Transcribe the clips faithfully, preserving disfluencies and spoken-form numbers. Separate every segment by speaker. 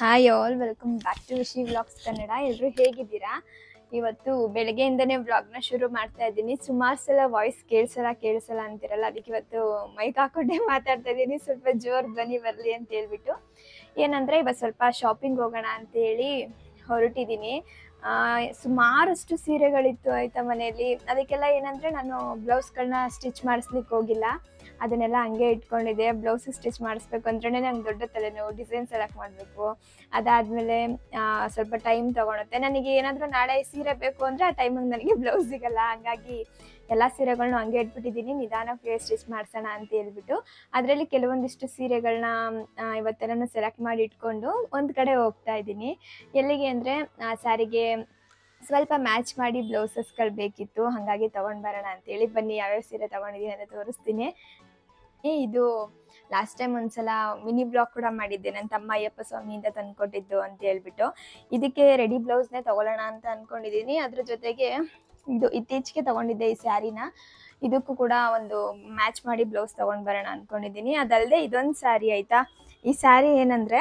Speaker 1: Hi all, welcome back to Vishi vlogs Kannada. ಎಲ್ಲರೂ ಹೇಗಿದ್ದೀರಾ? ಇವತ್ತು ಬೆಳಗ್ಗೆಯಿಂದನೇ ವ್ಲಾಗ್ನ ಶುರು ಮಾಡ್ತಾ ಇದ್ದೀನಿ. ಸುಮಾರು ಸಲ ವಾಯ್ಸ್ ಕೇಳಿಸಲ್ಲ ಕೇಳಿಸಲ್ಲ ಅಂತಿರಲ್ಲ, ಅದಕ್ಕೆ ಇವತ್ತು ಮೈಕ್ ಹಾಕೊಂಡೇ ಮಾತಾಡ್ತಾ ಇದ್ದೀನಿ, ಸ್ವಲ್ಪ ಜೋರು ಧ್ವನಿ ಬರಲಿ ಅಂತ ಹೇಳ್ಬಿಟ್ಟು. ಏನಂದರೆ ಇವತ್ತು ಸ್ವಲ್ಪ ಶಾಪಿಂಗ್ ಹೋಗೋಣ ಅಂತೇಳಿ ಹೊರಟಿದ್ದೀನಿ. ಸುಮಾರಷ್ಟು ಸೀರೆಗಳಿತ್ತು ಆಯಿತಾ ಮನೆಯಲ್ಲಿ. ಅದಕ್ಕೆಲ್ಲ ಏನಂದರೆ ನಾನು ಬ್ಲೌಸ್ಗಳನ್ನ ಸ್ಟಿಚ್ ಮಾಡಿಸ್ಲಿಕ್ಕೆ ಹೋಗಿಲ್ಲ, ಅದನ್ನೆಲ್ಲ ಹಂಗೆ ಇಟ್ಕೊಂಡಿದ್ದೆ. ಬ್ಲೌಸ್ ಸ್ಟಿಚ್ ಮಾಡಿಸ್ಬೇಕು ಅಂದ್ರೆ ನಂಗೆ ದೊಡ್ಡ ತಲೆನೋವು, ಡಿಸೈನ್ ಸೆಲೆಕ್ಟ್ ಮಾಡಬೇಕು, ಅದಾದಮೇಲೆ ಸ್ವಲ್ಪ ಟೈಮ್ ತೊಗೊಳುತ್ತೆ. ನನಗೆ ಏನಾದರೂ ನಾಳೆ ಸೀರೆ ಬೇಕು ಅಂದರೆ ಆ ಟೈಮಿಗೆ ನನಗೆ ಬ್ಲೌಸ್ ಸಿಗಲ್ಲ. ಹಾಗಾಗಿ ಎಲ್ಲ ಸೀರೆಗಳನ್ನೂ ಹಂಗೆ ಇಟ್ಬಿಟ್ಟಿದ್ದೀನಿ, ನಿಧಾನಕ್ಕೆ ಸ್ಟಿಚ್ ಮಾಡಿಸೋಣ ಅಂತ ಹೇಳ್ಬಿಟ್ಟು. ಅದರಲ್ಲಿ ಕೆಲವೊಂದಿಷ್ಟು ಸೀರೆಗಳನ್ನ ಇವತ್ತೆಲ್ಲ ಸೆಲೆಕ್ಟ್ ಮಾಡಿ ಇಟ್ಕೊಂಡು ಒಂದು ಕಡೆ ಹೋಗ್ತಾ ಇದ್ದೀನಿ. ಎಲ್ಲಿಗೆ ಅಂದರೆ ಸ್ಯಾರಿಗೆ ಸ್ವಲ್ಪ ಮ್ಯಾಚ್ ಮಾಡಿ ಬ್ಲೌಸಸ್ಗಳು ಬೇಕಿತ್ತು, ಹಾಗಾಗಿ ತೊಗೊಂಡು ಬರೋಣ ಅಂತೇಳಿ. ಬನ್ನಿ ಯಾವ್ಯಾವ ಸೀರೆ ತೊಗೊಂಡಿದ್ದೀನಿ ಅಂತ ತೋರಿಸ್ತೀನಿ. ಇದು ಲಾಸ್ಟ್ ಟೈಮ್ ಒಂದ್ಸಲ ಮಿನಿ ಬ್ಲಾಗ್ ಕೂಡ ಮಾಡಿದ್ದೆ, ನನ್ನ ತಮ್ಮ ಅಯ್ಯಪ್ಪ ಸ್ವಾಮಿಯಿಂದ ತಂದುಕೊಟ್ಟಿದ್ದು ಅಂತ ಹೇಳ್ಬಿಟ್ಟು. ಇದಕ್ಕೆ ರೆಡಿ ಬ್ಲೌಸ್ನೇ ತೊಗೊಳ್ಳೋಣ ಅಂತ ಅಂದ್ಕೊಂಡಿದ್ದೀನಿ. ಅದ್ರ ಜೊತೆಗೆ ಇದು ಇತ್ತೀಚೆಗೆ ತೊಗೊಂಡಿದ್ದೆ ಈ ಸ್ಯಾರಿನ, ಇದಕ್ಕೂ ಕೂಡ ಒಂದು ಮ್ಯಾಚ್ ಮಾಡಿ ಬ್ಲೌಸ್ ತೊಗೊಂಡು ಬರೋಣ ಅಂದ್ಕೊಂಡಿದ್ದೀನಿ. ಅದಲ್ಲದೆ ಇದೊಂದು ಸ್ಯಾರಿ ಆಯಿತಾ. ಈ ಸ್ಯಾರಿ ಏನಂದರೆ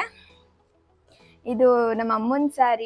Speaker 1: ಇದು ನಮ್ಮ ಅಮ್ಮನ ಸ್ಯಾರಿ,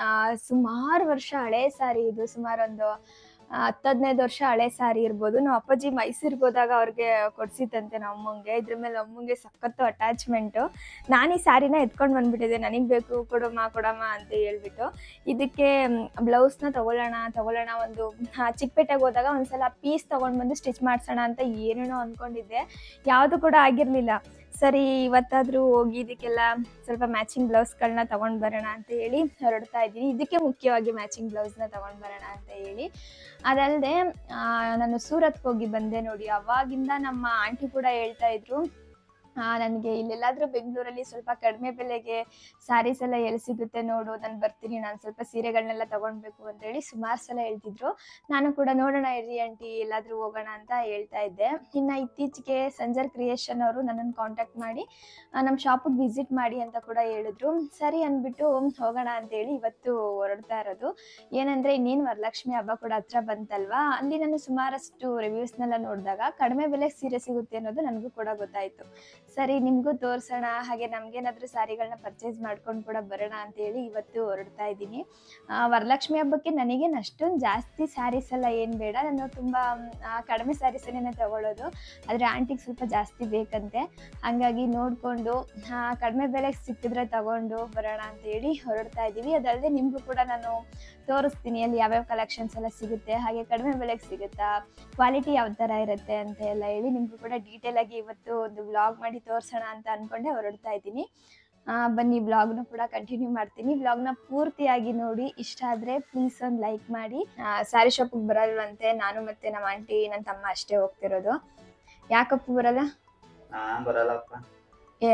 Speaker 1: ಸುಮಾರು ವರ್ಷ ಹಳೆ ಸ್ಯಾರಿ. ಇದು ಸುಮಾರು ಒಂದು ಹತ್ತು ಹದಿನೈದು ವರ್ಷ ಹಳೆ ಸ್ಯಾರಿ ಇರ್ಬೋದು. ನಾವು ಅಪ್ಪಾಜಿ ಮೈಸೂರಿಗೆ ಹೋದಾಗ ಅವ್ರಿಗೆ ಕೊಡ್ಸಿತ್ತಂತೆ ನಮ್ಮ ಅಮ್ಮಂಗೆ. ಇದ್ರ ಮೇಲೆ ಅಮ್ಮಂಗೆ ಸಖತ್ತು ಅಟ್ಯಾಚ್ಮೆಂಟು. ನಾನು ಈ ಸ್ಯಾರಿನ ಎತ್ಕೊಂಡು ಬಂದುಬಿಟ್ಟಿದ್ದೆ, ನನಗೆ ಬೇಕು ಕೊಡಮ್ಮ ಕೊಡಮ್ಮ ಅಂತ ಹೇಳ್ಬಿಟ್ಟು. ಇದಕ್ಕೆ ಬ್ಲೌಸ್ನ ತೊಗೊಳ್ಳೋಣ ತೊಗೊಳ್ಳೋಣ ಒಂದು ಚಿಕ್ಕಪೇಟೆಗೆ ಹೋದಾಗ ಒಂದ್ಸಲ ಪೀಸ್ ತೊಗೊಂಡು ಬಂದು ಸ್ಟಿಚ್ ಮಾಡಿಸೋಣ ಅಂತ ಏನೇನೋ ಅಂದ್ಕೊಂಡಿದ್ದೆ, ಯಾವುದು ಕೂಡ ಆಗಿರಲಿಲ್ಲ. ಸರಿ ಇವತ್ತಾದರೂ ಹೋಗಿ ಇದಕ್ಕೆಲ್ಲ ಸ್ವಲ್ಪ ಮ್ಯಾಚಿಂಗ್ ಬ್ಲೌಸ್ಗಳನ್ನ ತೊಗೊಂಡು ಬರೋಣ ಅಂತ ಹೇಳಿ ಹೊರಡ್ತಾ ಇದ್ದೀನಿ. ಇದಕ್ಕೆ ಮುಖ್ಯವಾಗಿ ಮ್ಯಾಚಿಂಗ್ ಬ್ಲೌಸ್ನ ತೊಗೊಂಡು ಬರೋಣ ಅಂತ ಹೇಳಿ. ಅದಲ್ಲದೆ ನಾನು ಸೂರತ್ಗೆ ಹೋಗಿ ಬಂದೆ ನೋಡಿ. ಅವಾಗಿಂದ ನಮ್ಮ ಆಂಟಿ ಕೂಡ ಹೇಳ್ತಾ ಇದ್ರು, ನನಗೆ ಇಲ್ಲೆಲ್ಲಾದರೂ ಬೆಂಗಳೂರಲ್ಲಿ ಸ್ವಲ್ಪ ಕಡಿಮೆ ಬೆಲೆಗೆ ಸ್ಯಾರೀಸ್ ಎಲ್ಲ ಎಲ್ಲಿ ಸಿಗುತ್ತೆ ನೋಡು, ನಾನು ಬರ್ತೀನಿ, ನಾನು ಸ್ವಲ್ಪ ಸೀರೆಗಳನ್ನೆಲ್ಲ ತೊಗೊಳ್ಬೇಕು ಅಂತೇಳಿ ಸುಮಾರು ಸಲ ಹೇಳ್ತಿದ್ರು. ನಾನು ಕೂಡ ನೋಡೋಣ ಇರಿ ಆಂಟಿ, ಎಲ್ಲಾದರೂ ಹೋಗೋಣ ಅಂತ ಹೇಳ್ತಾ ಇದ್ದೆ. ಇನ್ನು ಇತ್ತೀಚೆಗೆ ಸಂಜರ್ ಕ್ರಿಯೇಷನ್ ಅವರು ನನ್ನನ್ನು ಕಾಂಟ್ಯಾಕ್ಟ್ ಮಾಡಿ ನಮ್ಮ ಶಾಪಿಗೆ ವಿಸಿಟ್ ಮಾಡಿ ಅಂತ ಕೂಡ ಹೇಳಿದ್ರು. ಸರಿ ಅಂದ್ಬಿಟ್ಟು ಹೋಗೋಣ ಅಂತೇಳಿ ಇವತ್ತು ಹೊರಡ್ತಾ ಇರೋದು. ಏನಂದರೆ ಇನ್ನೇನು ವರಲಕ್ಷ್ಮಿ ಹಬ್ಬ ಕೂಡ ಹತ್ರ ಬಂತಲ್ವಾ, ಅಲ್ಲಿ ನಾನು ಸುಮಾರಷ್ಟು ರಿವ್ಯೂಸ್ನೆಲ್ಲ ನೋಡಿದಾಗ ಕಡಿಮೆ ಬೆಲೆಗೆ ಸೀರೆ ಸಿಗುತ್ತೆ ಅನ್ನೋದು ನನಗೂ ಕೂಡ ಗೊತ್ತಾಯಿತು. ಸರಿ ನಿಮಗೂ ತೋರಿಸೋಣ, ಹಾಗೆ ನಮಗೇನಾದರೂ ಸ್ಯಾರಿಗಳನ್ನ ಪರ್ಚೇಸ್ ಮಾಡ್ಕೊಂಡು ಕೂಡ ಬರೋಣ ಅಂತೇಳಿ ಇವತ್ತು ಹೊರಡ್ತಾ ಇದ್ದೀನಿ. ವರಲಕ್ಷ್ಮಿ ಹಬ್ಬಕ್ಕೆ ನನಗೇನು ಅಷ್ಟೊಂದು ಜಾಸ್ತಿ ಸ್ಯಾರೀಸ್ ಎಲ್ಲ ಏನು ಬೇಡ, ನಾನು ತುಂಬ ಕಡಿಮೆ ಸ್ಯಾರೀಸನ್ನೇ ತಗೊಳ್ಳೋದು. ಆದರೆ ಆಂಟಿಗೆ ಸ್ವಲ್ಪ ಜಾಸ್ತಿ ಬೇಕಂತೆ, ಹಾಗಾಗಿ ನೋಡಿಕೊಂಡು ಕಡಿಮೆ ಬೆಲೆಗೆ ಸಿಕ್ಕಿದ್ರೆ ತಗೊಂಡು ಬರೋಣ ಅಂತೇಳಿ ಹೊರಡ್ತಾ ಇದ್ದೀವಿ. ಅದಲ್ಲದೆ ನಿಮಗೂ ಕೂಡ ನಾನು ತೋರಿಸ್ತೀನಿ ಅಲ್ಲಿ ಯಾವ್ಯಾವ ಕಲೆಕ್ಷನ್ಸ್ ಎಲ್ಲ ಸಿಗುತ್ತೆ, ಹಾಗೆ ಕಡಿಮೆ ಬೆಲೆಗೆ ಸಿಗುತ್ತಾ, ಕ್ವಾಲಿಟಿ ಯಾವ ಥರ ಇರುತ್ತೆ ಅಂತ ಎಲ್ಲ ಹೇಳಿ ನಿಮಗೂ ಕೂಡ ಡೀಟೇಲಾಗಿ ಇವತ್ತು ಒಂದು ವ್ಲಾಗ್ ಮಾಡಿ ತೋರಿಸೋಣ ಅಂತ ಅಂದ್ಕೊಂಡೆ ಹೊರಡ್ತಾ ಇದ್ದೀನಿ. ಬನ್ನಿ ವ್ಲಾಗ್ನ ಕೂಡ ಕಂಟಿನ್ಯೂ ಮಾಡ್ತೀನಿ. ವ್ಲಾಗ್ನ ಪೂರ್ತಿಯಾಗಿ ನೋಡಿ, ಇಷ್ಟ ಆದರೆ ಪ್ಲೀಸ್ ಒಂದು ಲೈಕ್ ಮಾಡಿ. ಸ್ಯಾರಿ ಶಾಪಿಗೆ ಬರಲ್ವಂತೆ, ನಾನು ಮತ್ತು ನಮ್ಮ ಆಂಟಿ ನನ್ನ ತಮ್ಮ ಅಷ್ಟೇ ಹೋಗ್ತಿರೋದು. ಯಾಕಪ್ಪ ಬರಲ್ಲ?
Speaker 2: ಬರಲ್ಲಪ್ಪ.
Speaker 1: ಏ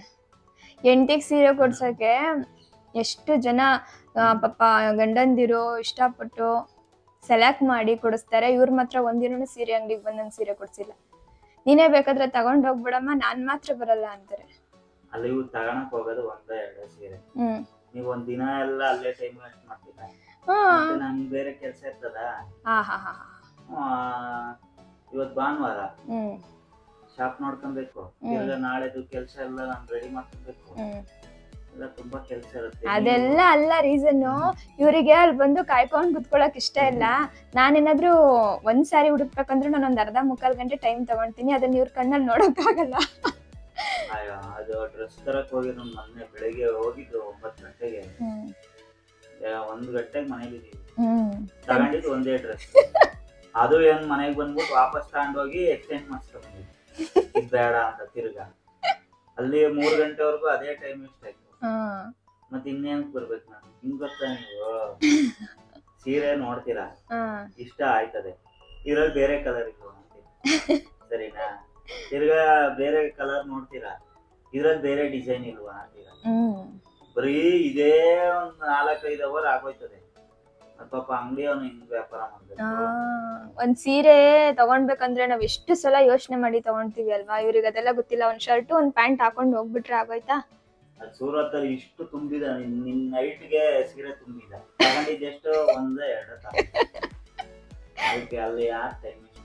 Speaker 1: ಎಂಟಿಗೆ ಸೀರೆ ಕೊಡ್ಸೋಕ್ಕೆ ಎಷ್ಟು ಜನ ಪಾಪ ಗಂಡಂದಿರು ಇಷ್ಟಪಟ್ಟು ಸೆಲೆಕ್ಟ್ ಮಾಡಿ ಕೊಡಿಸ್ತಾರೆ. ಇವ್ರು ಮಾತ್ರ ಒಂದಿನೂ ಸೀರೆ ಅಂಗಡಿಗೆ ಬಂದು ನಂಗೆ ಸೀರೆ ಕೊಡ್ಸಿಲ್ಲ. ನೀನೇ ಬೇಕಾದ್ರೆ ತಗೊಂಡ್ ಹೋಗ್ಬಿಡಮ್ಮ, ನಾನ್ ಮಾತ್ರ ಬರಲ್ಲ ಅಂತಾರೆ.
Speaker 2: ಅಲ್ಲಿ ಇವ್ರು ತಗೊಳಕ್ ಹೋಗೋದು ಒಂದ ಎರಡು ಸೀರೆ,
Speaker 1: ಹ್ಮ್
Speaker 2: ನೀವ್ ಒಂದ್ ದಿನ ಎಲ್ಲ ಅಲ್ಲೇ ಟೈಮ್ ವೇಸ್ಟ್ ಮಾಡ್ತೀರಾ. ನಂಗೆ ಬೇರೆ ಕೆಲ್ಸ ಇರ್ತದ.
Speaker 1: ಹಾ ಹಾ ಹಾ
Speaker 2: ಇವತ್ ಭಾನುವಾರ
Speaker 1: ಹ್ಮ್
Speaker 2: ಶಾಪ್ ನೋಡ್ಕೊಬೇಕು, ಇಲ್ಲ ನಾಳೆದು ಕೆಲ್ಸ ಎಲ್ಲ ನಾನು ರೆಡಿ ಮಾಡ್ಕೊಬೇಕು, ಎಲ್ಲ ತುಂಬಾ ಕೆಲ್ಸ ಇರುತ್ತೆ.
Speaker 1: ಅದೆಲ್ಲ ಅಲ್ಲ ರೀಸನ್. ಇವರಿಗೆ ಅಲ್ಲಿ ಬಂದು ಕಾಯ್ಕೊಂಡ್ ಕುತ್ಕೊಳಕ್ ಇಷ್ಟ ಇಲ್ಲ. ನಾನೇನಾದ್ರೂ ಒಂದ್ ಸ್ಯಾರಿ ಹುಡುಕ್ಬೇಕಂದ್ರೆ ನಾನು ಒಂದ್ ಅರ್ಧ ಮುಕ್ಕಾಲ್ ಗಂಟೆ ಟೈಮ್ ತಗೊಂತೀನಿ, ಅದನ್ನ ಇವ್ರ ಕಣ್ಣಲ್ಲಿ ನೋಡಕ್ ಆಗಲ್ಲ.
Speaker 2: ಅಯ್ಯೋ, ಅದು ಡ್ರೆಸ್ ತರಕ್ ಹೋಗಿ ನಮ್ ಮೊನ್ನೆ ಬೆಳಿಗ್ಗೆ ಹೋಗಿದ್ದು ಒಂಬತ್ತು ಗಂಟೆಗೆ, ಒಂದ್ ಗಂಟೆಗೆ ಮನೇಲಿ ತಗೊಂಡಿದ್ದು ಒಂದೇ ಡ್ರೆಸ್. ಅದು ಏನ್ ಮನೆಗ್ ಬಂದ್ಬಿಟ್ಟು ವಾಪಸ್ ತಗೊಂಡ್ ಹೋಗಿ ಎಕ್ಸ್ಚೇಂಜ್ ಮಾಡಿಸ್ಕೊಂಡ್ ಬಂದಿದ್ದು, ಇದ್ ಬೇಡ ಅಂತ. ತಿರ್ಗಾ ಅಲ್ಲಿ ಮೂರ್ ಗಂಟೆವರೆಗೂ ಅದೇ ಟೈಮ್ ವೇಸ್ಟ್ ಆಯ್ತು. ಮತ್ ಇನ್ನೇನ್ ಬರ್ಬೇಕು ನಾನು? ಹಿಂಗ್ ಗೊತ್ತಾ, ನೀವು ಸೀರೆ ನೋಡ್ತೀರಾ, ಇಷ್ಟ ಆಯ್ತದೆ, ಇದ್ರಲ್ಲಿ ಬೇರೆ ಕಲರ್ ಇಲ್ವಾ ಅಂತೀರಾ, ಸರಿನಾ? ತಿರ್ಗಾ ಬೇರೆ ಕಲರ್ ನೋಡ್ತೀರಾ, ಇದ್ರಲ್ಲಿ ಬೇರೆ ಡಿಸೈನ್ ಇಲ್ವಾ ಅಂತೀರಾ. ಬರೀ ಇದೇ ಒಂದ್ ನಾಲ್ಕೈದು ಅವರ್ ಆಗೋಯ್ತದೆ. ಪಾಪ ಅಂಗಡಿ ಅವನು ಹಿಂಗ್ ವ್ಯಾಪಾರ ಮಾಡ್ಬೇಕು.
Speaker 1: ಒಂದ್ ಸೀರೆ ತಗೊಂಡ್ಬೇಕಂದ್ರೆ ನಾವ್ ಎಷ್ಟು ಸಲ ಯೋಚನೆ ಮಾಡಿ ತಗೊಂತೀವಿ ಅಲ್ವಾ, ಇವ್ರಿಗೆ ಅದೆಲ್ಲ ಗೊತ್ತಿಲ್ಲ. ಒಂದ್ ಶರ್ಟ್ ಒಂದ್ ಪ್ಯಾಂಟ್ ಹಾಕೊಂಡ್ ಹೋಗ್ಬಿಟ್ರೆ ಆಗೋಯ್ತಾ.
Speaker 2: ಸೂರತ್ ಅಲ್ಲಿ ಇಷ್ಟು ತುಂಬಿದ, ನಿನ್ ನೈಟ್ಗೆ ಸೀರೆ ತುಂಬಿದ, ತಗೊಂಡಿದ್ದೆಷ್ಟು ಒಂದ ಎರಡು ಅದಕ್ಕೆ ಅಲ್ಲಿ ಯಾರು ಟೈಮ್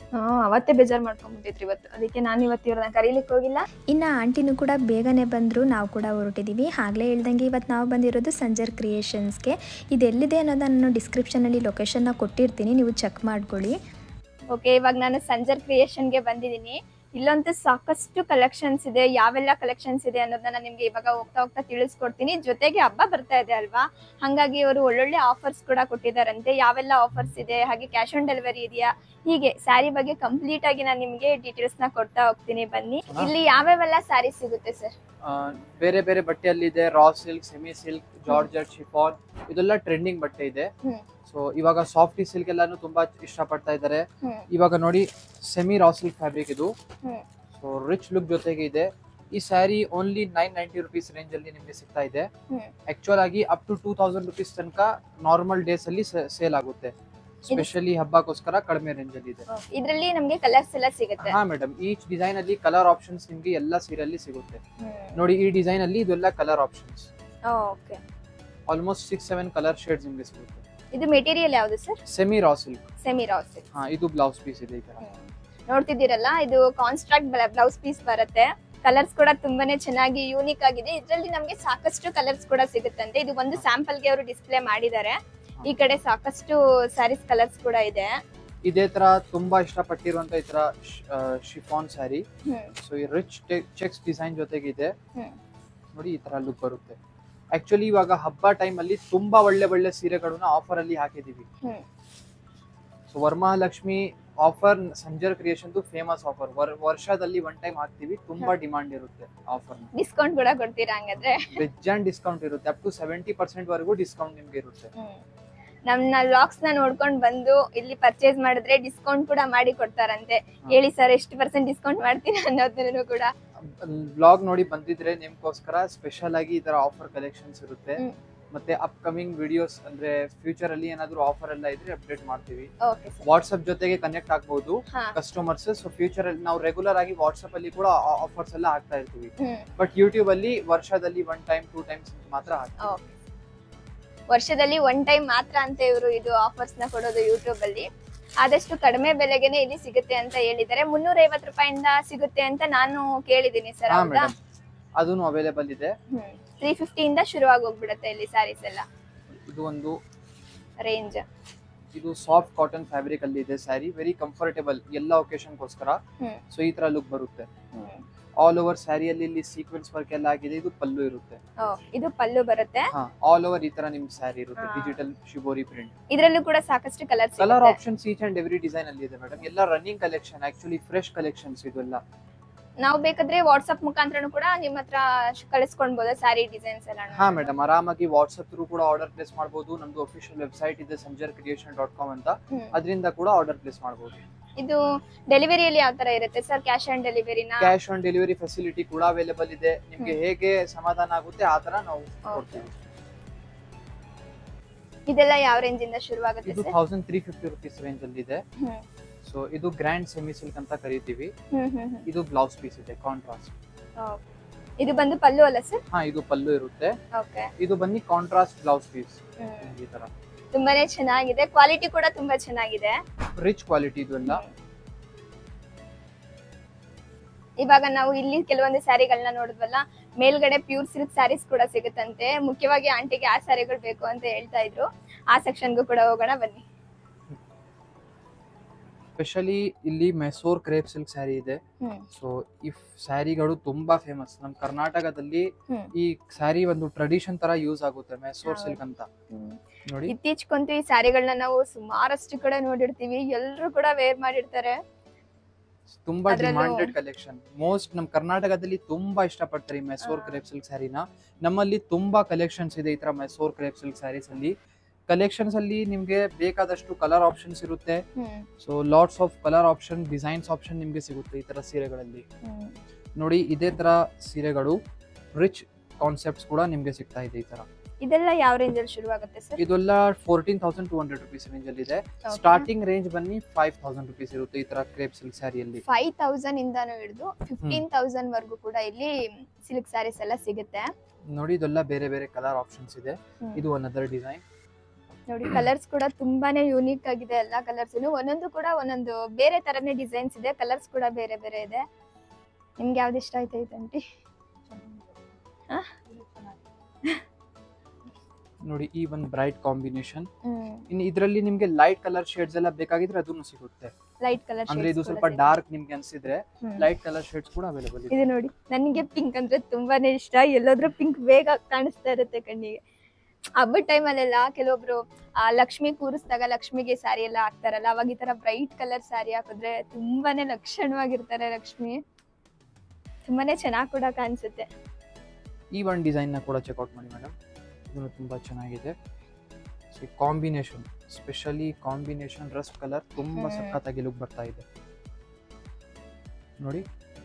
Speaker 1: ಹಾ ಅವತ್ತೇ ಬೇಜಾರ್ ಮಾಡ್ಕೊಂಡ್ಬಿಟ್ಟಿದ್ರು ಇವತ್ತು, ಅದಕ್ಕೆ ನಾನು ಇವತ್ತು ಇವ್ರನ್ನ ಕರೀಲಿಕ್ಕೆ ಹೋಗಿಲ್ಲ.
Speaker 3: ಇನ್ನು ಆಂಟಿನೂ ಕೂಡ ಬೇಗನೆ ಬಂದರು, ನಾವು ಕೂಡ ಹೊರಟಿದ್ದೀವಿ. ಆಗಲೇ ಹೇಳ್ದಂಗೆ ಇವತ್ತು ನಾವು ಬಂದಿರೋದು ಸಂಜರ್ ಕ್ರಿಯೇಷನ್ಸ್ಗೆ. ಇದೆಲ್ಲಿದೆ ಅನ್ನೋದನ್ನು ಡಿಸ್ಕ್ರಿಪ್ಷನಲ್ಲಿ ಲೊಕೇಶನ್ನ ಕೊಟ್ಟಿರ್ತೀನಿ, ನೀವು ಚೆಕ್ ಮಾಡ್ಕೊಳ್ಳಿ.
Speaker 1: ಓಕೆ, ಇವಾಗ ನಾನು ಸಂಜರ್ ಕ್ರಿಯೇಷನ್ಗೆ ಬಂದಿದ್ದೀನಿ. ಇಲ್ಲಂತೂ ಸಾಕಷ್ಟು ಕಲೆಕ್ಷನ್ಸ್ ಇದೆ. ಯಾವೆಲ್ಲ ಕಲೆಕ್ಷನ್ಸ್ ಇದೆ ಅನ್ನೋದನ್ನ ನಿಮ್ಗೆ ಇವಾಗ ಹೋಗ್ತಾ ಹೋಗ್ತಾ ತಿಳಿಸ್ಕೊಡ್ತೀನಿ. ಜೊತೆಗೆ ಹಬ್ಬ ಬರ್ತಾ ಇದೆ ಅಲ್ವಾ, ಹಾಗಾಗಿ ಅವರು ಒಳ್ಳೊಳ್ಳೆ ಆಫರ್ಸ್ ಕೂಡ ಕೊಟ್ಟಿದ್ದಾರಂತೆ. ಯಾವೆಲ್ಲ ಆಫರ್ಸ್ ಇದೆ, ಹಾಗೆ ಕ್ಯಾಶ್ ಆನ್ ಡೆಲಿವರಿ ಇದೆಯಾ, ಹೀಗೆ ಸ್ಯಾರಿ ಬಗ್ಗೆ ಕಂಪ್ಲೀಟ್ ಆಗಿ ನಾನು ನಿಮ್ಗೆ ಡೀಟೇಲ್ಸ್ ನ ಕೊಡ್ತಾ ಹೋಗ್ತೀನಿ. ಬನ್ನಿ, ಇಲ್ಲಿ ಯಾವ್ಯಾವೆಲ್ಲ ಸ್ಯಾರಿ ಸಿಗುತ್ತೆ ಸರ್?
Speaker 4: ಬೇರೆ ಬೇರೆ ಬಟ್ಟೆಯಲ್ಲಿ ಇದೆ. Raw silk, semi silk, georgette, chiffon, ಇದೆಲ್ಲ ಟ್ರೆಂಡಿಂಗ್ ಬಟ್ಟೆ ಇದೆ. ಸೊ ಇವಾಗ ಸಾಫ್ಟಿ ಸಿಲ್ಕ್ ಎಲ್ಲಾನು ತುಂಬಾ ಇಷ್ಟ ಪಡ್ತಾ ಇದ್ದಾರೆ. ಇವಾಗ ನೋಡಿ ಸೆಮಿ ರಾ ಸಿಲ್ಕ್ ಫ್ಯಾಬ್ರಿಕ್ ಇದು. ಸೊ ರಿಚ್ ಲುಕ್ ಜೊತೆಗೆ ಇದೆ. ಈ sari only nine ninety rupees range ಅಲ್ಲಿ ನಿಮ್ಗೆ ಸಿಗ್ತಾ ಇದೆ. ಆಕ್ಚುಲ್ ಆಗಿ up to two thousand rupees ತನಕ ನಾರ್ಮಲ್ ಡೇಸ್ ಅಲ್ಲಿ ಸೇಲ್ ಆಗುತ್ತೆ. ಸ್ಪೆಷಲಿ ಹಬ್ಬಕ್ಕೋಸ್ಕರ ಕಡಿಮೆ ರೇಂಜ್ ಅಲ್ಲಿ ಇದೆ.
Speaker 1: ಇದರಲ್ಲಿ ನಮಗೆ ಕಲರ್ಸ್ ಎಲ್ಲ ಸಿಗುತ್ತೆ.
Speaker 4: ಹಾ ಮೇಡಮ್, ಈಚ್ ಡಿಸೈನ್ ಅಲ್ಲಿ ಕಲರ್ ಆಪ್ಷನ್ಸ್ ನಿಮ್ಗೆ ಎಲ್ಲ ಸೀರೆಯಲ್ಲಿ ಸಿಗುತ್ತೆ. ನೋಡಿ ಈ ಡಿಸೈನ್ ಅಲ್ಲಿ ಇದೆಲ್ಲ colour options.
Speaker 1: Okay,
Speaker 4: almost six seven colour shades ನಿಮ್ಗೆ ಸಿಗುತ್ತೆ.
Speaker 1: ಇದು ಮೆಟೀರಿಯಲ್ ಯಾವುದು sir?
Speaker 4: Semi raw silk.
Speaker 1: Semi raw silk.
Speaker 4: ಹಾ, ಇದು ಬ್ಲೌಸ್ ಪೀಸ್ ಇದೆ. ಈ ತರ
Speaker 1: ನೋಡ್ತಿದ್ದೀರಲ್ಲ, ಇದು ಕಾನ್ಸ್ಟ್ರಾಕ್ಟ್ ಬ್ಲೌಸ್ ಪೀಸ್ ಬರುತ್ತೆ. ಕಲರ್ಸ್ ಕೂಡ ತುಂಬಾನೇ ಚೆನ್ನಾಗಿ ಯೂನಿಕ್ ಆಗಿದೆ. ಇದರಲ್ಲಿ ನಮಗೆ ಸಾಕಷ್ಟು ಕಲರ್ಸ್ ಕೂಡ ಸಿಗುತ್ತಂತೆ. ಇದು ಒಂದು ಸ್ಯಾಂಪಲ್ ಗೆ ಅವರು ಡಿಸ್ಪ್ಲೇ ಮಾಡಿದ್ದಾರೆ. ಈ ಕಡೆ ಸಾಕಷ್ಟು ಸ್ಯಾರೀಸ್ ಕಲರ್ಸ್ ಕೂಡ ಇದೆ.
Speaker 4: ಇದೇ ತರ ತುಂಬಾ ಇಷ್ಟಪಟ್ಟಿರುವಂತ ಈ ತರ ಶಿಫಾನ್ ಸ್ಯಾರಿ. ಸೊ ಈ ರಿಚ್ ಚೆಕ್ಸ್ ಡಿಸೈನ್ ಜೊತೆಗೆ ಇದೆ. ನೋಡಿ ಈ ತರ ಲುಕ್ ಬರುತ್ತೆ. ಆಕ್ಚುಲಿ ಇವಾಗ ಹಬ್ಬ ಟೈಮ್ ಅಲ್ಲಿ ತುಂಬಾ ಒಳ್ಳೆ ಒಳ್ಳೆ ಸೀರೆಗಳನ್ನ ಆಫರ್ ಅಲ್ಲಿ ಹಾಕಿದೀವಿ. So Varamahalakshmi offer Sanjar creation famous offer. ವರ್ಷದಲ್ಲಿ ಒನ್ ಟೈಮ್ ಹಾಕ್ತಿವಿ. ತುಂಬಾ ಡಿಮಾಂಡ್ ಇರುತ್ತೆ ಆಫರ್.
Speaker 1: ಡಿಸ್ಕೌಂಟ್ ಕೂಡ ಕೊಡ್ತೀರಾ ಹಂಗಾದ್ರೆ?
Speaker 4: ವೆಜ್ ಅಂಡ್ ಡಿಸ್ಕೌಂಟ್ ಇರುತ್ತೆ. ಅಪ್ ಟು ಸೆವೆಂಟಿ ಪರ್ಸೆಂಟ್ ವರೆಗೂ ಡಿಸ್ಕೌಂಟ್ ನಿಮ್ಗೆ ಇರುತ್ತೆ.
Speaker 1: ನಮ್ಮ ವ್ಲಾಗ್ಸ್ ನ ನೋಡ್ಕೊಂಡು ಬಂದು ಇಲ್ಲಿ ಪರ್ಚೇಸ್ ಮಾಡಿದ್ರೆ ಡಿಸ್ಕೌಂಟ್ ಕೂಡ ಮಾಡಿ ಕೊಡ್ತಾರಂತೆ. ಹೇಳಿ ಸರ್, ಎಷ್ಟು ಪರ್ಸೆಂಟ್ ಡಿಸ್ಕೌಂಟ್ ಮಾಡ್ತೀರಾ ಅನ್ನೋದನ್ನು ಕೂಡ.
Speaker 4: ವ್ಲಾಗ್ ನೋಡಿ ಬಂದಿದ್ರೆ ನಿಮ್ಗೋಸ್ಕರ ಸ್ಪೆಷಲ್ ಆಗಿ ಈ ತರ ಆಫರ್ ಕಲೆಕ್ಷನ್ಸ್ ಇರುತ್ತೆ. ಮತ್ತೆ ಅಪ್ಕಮಿಂಗ್ ವಿಡಿಯೋಸ್ ಅಂದ್ರೆ ಫ್ಯೂಚರ್ ಅಲ್ಲಿ ಏನಾದ್ರು ಆಫರ್ ಎಲ್ಲ ಇದ್ರೆ ಅಪ್ಡೇಟ್ ಮಾಡ್ತೀವಿ. ವಾಟ್ಸ್ಆಪ್ ಜೊತೆಗೆ ಕನೆಕ್ಟ್ ಆಗಬಹುದು ಕಸ್ಟಮರ್ಸ್. ಸೊ ಫ್ಯೂಚರ್ ಅಲ್ಲಿ ನಾವು ರೆಗ್ಯುಲರ್ ಆಗಿ ವಾಟ್ಸ್ಆಪ್ ಅಲ್ಲಿ ಕೂಡ ಆಫರ್ಸ್ ಎಲ್ಲ ಹಾಕ್ತಾ ಇರ್ತೀವಿ. ಬಟ್ ಯೂಟ್ಯೂಬ್ ಅಲ್ಲಿ ವರ್ಷದಲ್ಲಿ ಒನ್ ಟೈಮ್ ಟೂ ಟೈಮ್ಸ್ ಮಾತ್ರ ಹಾಕ್ತೀವಿ.
Speaker 1: ವರ್ಷದಲ್ಲಿ ಒನ್ ಟೈಮ್ ಮಾತ್ರ ಅಂತ ಇವರು ಇದು ಆಫರ್ಸ್ ನ ಕೊಡೋದು ಯೂಟ್ಯೂಬ್ ಅಲ್ಲಿ. ಆದಷ್ಟು ಕಡಿಮೆ ಬೆಲೆಗೆನೆ ಇಲ್ಲಿ ಸಿಗುತ್ತೆ ಅಂತ ಹೇಳಿದ್ದಾರೆ. ಮುನ್ನೂರ ಐವತ್ತು ರೂಪಾಯಿಂದ ಸಿಗುತ್ತೆ ಅಂತ ನಾನು ಕೇಳಿದೀನಿ ಸರ್.
Speaker 4: ಅದನ್ನು ಅವೈಲೇಬಲ್ ಇದೆ.
Speaker 1: ತ್ರೀ ಫಿಫ್ಟಿ ಇಂದ ಶುರುವಾಗಿ ಹೋಗ್ಬಿಡುತ್ತೆ ಇಲ್ಲಿ ಸ್ಯಾರೀಸ್ ಎಲ್ಲ.
Speaker 4: ಇದು ಒಂದು
Speaker 1: ರೇಂಜ್.
Speaker 4: ಇದು ಸಾಫ್ಟ್ ಕಾಟನ್ ಫ್ಯಾಬ್ರಿಕ್ ಅಲ್ಲಿ ಇದೆ ಸ್ಯಾರಿ. ವೆರಿ ಕಂಫರ್ಟೇಬಲ್ ಎಲ್ಲ ಒಕೇಶನ್ ಗೋಸ್ಕರ. ಸೊ ಈ ತರ ಲುಕ್ ಬರುತ್ತೆ. ಆಲ್ ಓವರ್ ಸ್ಯಾರಿಯಲ್ಲಿ ಇಲ್ಲಿ ಸೀಕ್ವೆನ್ಸ್ ವರ್ಕ್ ಎಲ್ಲ ಆಗಿದೆ. ಇದು ಪಲ್ಲು ಇರುತ್ತೆ.
Speaker 1: ಇದು ಪಲ್ಲು ಬರುತ್ತೆ.
Speaker 4: ಆಲ್ ಓವರ್ ಈ ತರ ನಿಮ್ ಸ್ಯಾರಿ ಇರುತ್ತೆ. Digital shibori print.
Speaker 1: ಇದರಲ್ಲೂ ಕೂಡ ಸಾಕಷ್ಟು colours
Speaker 4: colour options each and every design ಅಲ್ಲಿ ಇದೆ ಮೇಡಮ್. ಎಲ್ಲ running collection, actually fresh collections ಇದೆಲ್ಲ.
Speaker 1: ನಾವು ಬೇಕಾದ್ರೆ ವಾಟ್ಸ್ಆಪ್ ಮುಖಾಂತರನು ಕೂಡ ನಿಮ್ಮ ಹತ್ರ ಕಳಿಸ್ಕೊಳ್ಬಹುದು ಸ್ಯಾರಿ ಡಿಸೈನ್ಸ್ ಎಲ್ಲ.
Speaker 4: ಹಾ ಮೇಡಮ್, ಆರಾಮಾಗಿ ವಾಟ್ಸ್ಆಪ್ ಥ್ರೂ ಕೂಡ ಆರ್ಡರ್ ಪ್ಲೇಸ್ ಮಾಡಬಹುದು. ನಮ್ದು ಅಫಿಷಿಯಲ್ ವೆಬ್ಸೈಟ್ ಇದೆ ಸಂಜರ್ ಕ್ರಿಯೇಷನ್ ಡಾಟ್ ಕಾಮ್ ಅಂತ. ಅದರಿಂದ ಕೂಡ ಆರ್ಡರ್ ಪ್ಲೇಸ್ ಮಾಡಬಹುದು.
Speaker 1: ಇದು ಡೆಲಿವರಿಯಲ್ಲಿ ಯಾವ ತರ ಇರುತ್ತೆ ಸರ್? ಕ್ಯಾಶ್ ಆನ್ ಡೆಲಿವರಿನಾ?
Speaker 4: ಕ್ಯಾಶ್ ಆನ್ ಡೆಲಿವರಿ ಫೆಸಿಲಿಟಿ ಕೂಡ ಅವೈಲೇಬಲ್ ಇದೆ. ನಿಮ್ಗೆ ಹೇಗೆ ಸಮಾಧಾನ ಆಗುತ್ತೆ ಆ ತರ ನಾವು ಕೊಡ್ತೀವಿ.
Speaker 1: ಇದೆಲ್ಲ ಯಾವ ರೇಂಜ್ ಇಂದ ಶುರುವಾಗುತ್ತೆ
Speaker 4: ಇದು
Speaker 1: sir?
Speaker 4: Thousand three fifty rupees range ಅಲ್ಲಿ ಇದೆ. ಸೊ ಇದು ಗ್ರ್ಯಾಂಡ್ ಸೆಮಿ ಸಿಲ್ಕ್ ಅಂತ ಕರೀತೀವಿ. ಇದು ಬ್ಲೌಸ್ ಪೀಸ್ ಇದೆ ಕಾಂಟ್ರಾಸ್ಟ್.
Speaker 1: ಇದು ಬಂದು ಪಲ್ಲು ಅಲ್ಲ ಸರ್?
Speaker 4: ಹಾ, ಇದು ಪಲ್ಲು ಇರುತ್ತೆ.
Speaker 1: ಓಕೆ,
Speaker 4: ಇದು ಬನ್ನಿ ಕಾಂಟ್ರಾಸ್ಟ್ ಬ್ಲೌಸ್ ಪೀಸ್. ಈ ತರ
Speaker 1: ತುಂಬಾನೇ ಚೆನ್ನಾಗಿದೆ. ಕ್ವಾಲಿಟಿ ಕೂಡ ತುಂಬಾ ಚೆನ್ನಾಗಿದೆ.
Speaker 4: ರಿಚ್ ಕ್ವಾಲಿಟಿ ಇದು ಎಲ್ಲ.
Speaker 1: ಇವಾಗ ನಾವು ಇಲ್ಲಿ ಕೆಲವೊಂದು ಸ್ಯಾರಿಗಳನ್ನ ನೋಡಿದ್ವಲ್ಲ, ಮೇಲ್ಗಡೆ ಪ್ಯೂರ್ ಸಿಲ್ಕ್ ಸ್ಯಾರೀಸ್ ಕೂಡ ಸಿಗುತ್ತಂತೆ. ಮುಖ್ಯವಾಗಿ ಆಂಟಿಗೆ ಆ ಸ್ಯಾರಿಗಳು ಬೇಕು ಅಂತ ಹೇಳ್ತಾ ಇದ್ರು. ಆ ಸೆಕ್ಷನ್ಗೂ ಕೂಡ ಹೋಗೋಣ ಬನ್ನಿ.
Speaker 4: ಸ್ಪೆಷಲಿ ಇಲ್ಲಿ ಮೈಸೂರ್ ಕ್ರೇಪ್ ಸಿಲ್ಕ್ ಸ್ಯಾರಿ ಇದೆ. ಸೊ ಈ ಸ್ಯಾರಿಗಳು ತುಂಬಾ ಫೇಮಸ್ ನಮ್ ಕರ್ನಾಟಕದಲ್ಲಿ. ಈ ಸ್ಯಾರಿ ಒಂದು ಟ್ರೆಡಿಷನ್ ತರ ಯೂಸ್ ಆಗುತ್ತೆ, ಮೈಸೂರ್ ಸಿಲ್ಕ್ ಅಂತ. ನೋಡಿ,
Speaker 1: ಇತ್ತೀಚೆಗಂತೂ ಈ ಸ್ಯಾರಿಗಳನ್ನ ನಾವು ಸುಮಾರಷ್ಟು ಕಡೆ ನೋಡಿರ್ತೀವಿ. ಎಲ್ಲರೂ ಕೂಡ ವೇರ್ ಮಾಡಿರ್ತಾರೆ.
Speaker 4: ತುಂಬಾ ಡಿಮಾಂಡೆಡ್ ಕಲೆಕ್ಷನ್. ಮೋಸ್ಟ್ ನಮ್ ಕರ್ನಾಟಕದಲ್ಲಿ ತುಂಬಾ ಇಷ್ಟಪಡ್ತಾರೆ ಈ ಮೈಸೂರ್ ಕ್ರೇಪ್ ಸಿಲ್ಕ್ ಸ್ಯಾರಿನ. ನಮ್ಮಲ್ಲಿ ತುಂಬಾ ಕಲೆಕ್ಷನ್ಸ್ ಇದೆ ಈ ತರ ಮೈಸೂರ್ ಕ್ರೇಪ್ ಸಿಲ್ಕ್ ಸ್ಯಾರೀಸ್ ಅಲ್ಲಿ. ಕಲೆಕ್ಷನ್ಸ್ ಅಲ್ಲಿ ನಿಮ್ಗೆ ಬೇಕಾದಷ್ಟು ಕಲರ್ ಆಪ್ಷನ್ಸ್ ಇರುತ್ತೆ. So lots of colour option, designs option ನಿಮ್ಗೆ ಸಿಗುತ್ತೆ ಈ ತರ ಸೀರೆಗಳಲ್ಲಿ. ನೋಡಿ, ಇದೇ ತರ ಸೀರೆಗಳು ರಿಚ್ ಕಾನ್ಸೆಪ್ಟ್ಸ್ ಕೂಡ ನಿಮ್ಗೆ ಸಿಗ್ತಾ ಇದೆ ಈ ತರ.
Speaker 1: ಇದೆಲ್ಲ ಯಾವ ರೇಂಜ್ ಅಲ್ಲಿ ಶುರುವಾಗುತ್ತೆ ಸರ್?
Speaker 4: ಇದೆಲ್ಲ fourteen thousand two hundred rupees range ಅಲ್ಲಿ ಇದೆ. ಸ್ಟಾರ್ಟಿಂಗ್ ರೇಂಜ್ ಬನ್ನಿ ಫೈವ್ ತೌಸಂಡ್ ರುಪೀಸ್ ಇರುತ್ತೆ ಈ ತರ ಕ್ರೇಪ್ ಸಿಲ್ಕ್ ಸ್ಯಾರಿಯಲ್ಲಿ.
Speaker 1: ಫೈವ್ ತೌಸಂಡ್ ಇಂದಾನು ಹಿಡಿದು ಫಿಫ್ಟೀನ್ ತೌಸಂಡ್ ವರ್ಗೂ ಕೂಡ ಇಲ್ಲಿ ಸಿಲ್ಕ್ ಸ್ಯಾರೀಸ್ ಎಲ್ಲ ಸಿಗುತ್ತೆ.
Speaker 4: ನೋಡಿ, ಇದೆಲ್ಲ ಬೇರೆ ಬೇರೆ ಕಲರ್ ಆಪ್ಷನ್ಸ್ ಇದೆ. ಇದು ಒನ್ ಅದರ್ ಡಿಸೈನ್.
Speaker 1: ನೋಡಿ ಕಲರ್ಸ್ ಕೂಡ ತುಂಬಾನೇ ಯೂನಿಕ್ ಆಗಿದೆ ಎಲ್ಲ ಕಲರ್ಸ್ ಒಂದೊಂದು ಕೂಡ ಒಂದೊಂದು ಬೇರೆ ತರನೇ ಡಿಸೈನ್ಸ್ ಇದೆ ಕಲರ್ಸ್ ಕೂಡ ಬೇರೆ ಬೇರೆ ಇದೆ ನಿಮ್ಗೆ ಯಾವ್ದು ಇಷ್ಟ ಆಯ್ತು ಆಂಟಿ
Speaker 4: ನೋಡಿ ಈ ಒಂದು ಬ್ರೈಟ್ ಕಾಂಬಿನೇಷನ್ ಇನ್ನು ಇದರಲ್ಲಿ ನಿಮ್ಗೆ ಲೈಟ್ ಕಲರ್ ಶೇಡ್ಸ್ ಎಲ್ಲ ಬೇಕಾಗಿದ್ರೆ ಅದನ್ನು ಸಿಗುತ್ತೆ
Speaker 1: ಲೈಟ್ ಕಲರ್
Speaker 4: ಅಂದ್ರೆ ಇದು ಸ್ವಲ್ಪ ಡಾರ್ಕ್ ನಿಮ್ಗೆ ಅನ್ಸಿದ್ರೆ ಲೈಟ್ ಕಲರ್ ಶೇಡ್ಸ್ ಕೂಡ ಅವೈಲೇಬಲ್ ಇದೆ
Speaker 1: ಇದು ನೋಡಿ ನನಗೆ ಪಿಂಕ್ ಅಂದ್ರೆ ತುಂಬಾನೇ ಇಷ್ಟ ಎಲ್ಲಾದ್ರೂ ಪಿಂಕ್ ಬೇಗ ಕಾಣಿಸ್ತಾ ಇರುತ್ತೆ ಕಣ್ಣಿಗೆ ಹಬ್ಬದ ಟೈಮಲ್ಲೆಲ್ಲ ಕೆಲವೊಬ್ರು ಆ ಲಕ್ಷ್ಮಿ ಕೂರಿಸಿದಾಗ ಲಕ್ಷ್ಮಿಗೆ ಸ್ಯಾರಿ ಎಲ್ಲ ಹಾಕ್ತಾರಲ್ಲ ಅವಾಗ ಈ ತರ ಬ್ರೈಟ್ ಕಲರ್ ಸ್ಯಾರಿ ಹಾಕಿದ್ರೆ ತುಂಬಾನೇ ಲಕ್ಷಣವಾಗಿರ್ತಾರೆ ಲಕ್ಷ್ಮಿ ತುಂಬಾನೇ ಚೆನ್ನಾಗಿ ಕೂಡ ಕಾಣಿಸುತ್ತೆ
Speaker 4: ಈ ಒಂದು ಡಿಸೈನ್ ನ ಕೂಡ ಚೆಕ್ಔಟ್ ಮಾಡಿ ಮೇಡಮ್ ಇದು ತುಂಬಾ ಚೆನ್ನಾಗಿದೆ combination specially combination rust colour ತುಂಬಾ ಸಖತ್ತಾಗಿ ಲುಕ್ ಬರ್ತಾ ಇದೆ ನೋಡಿ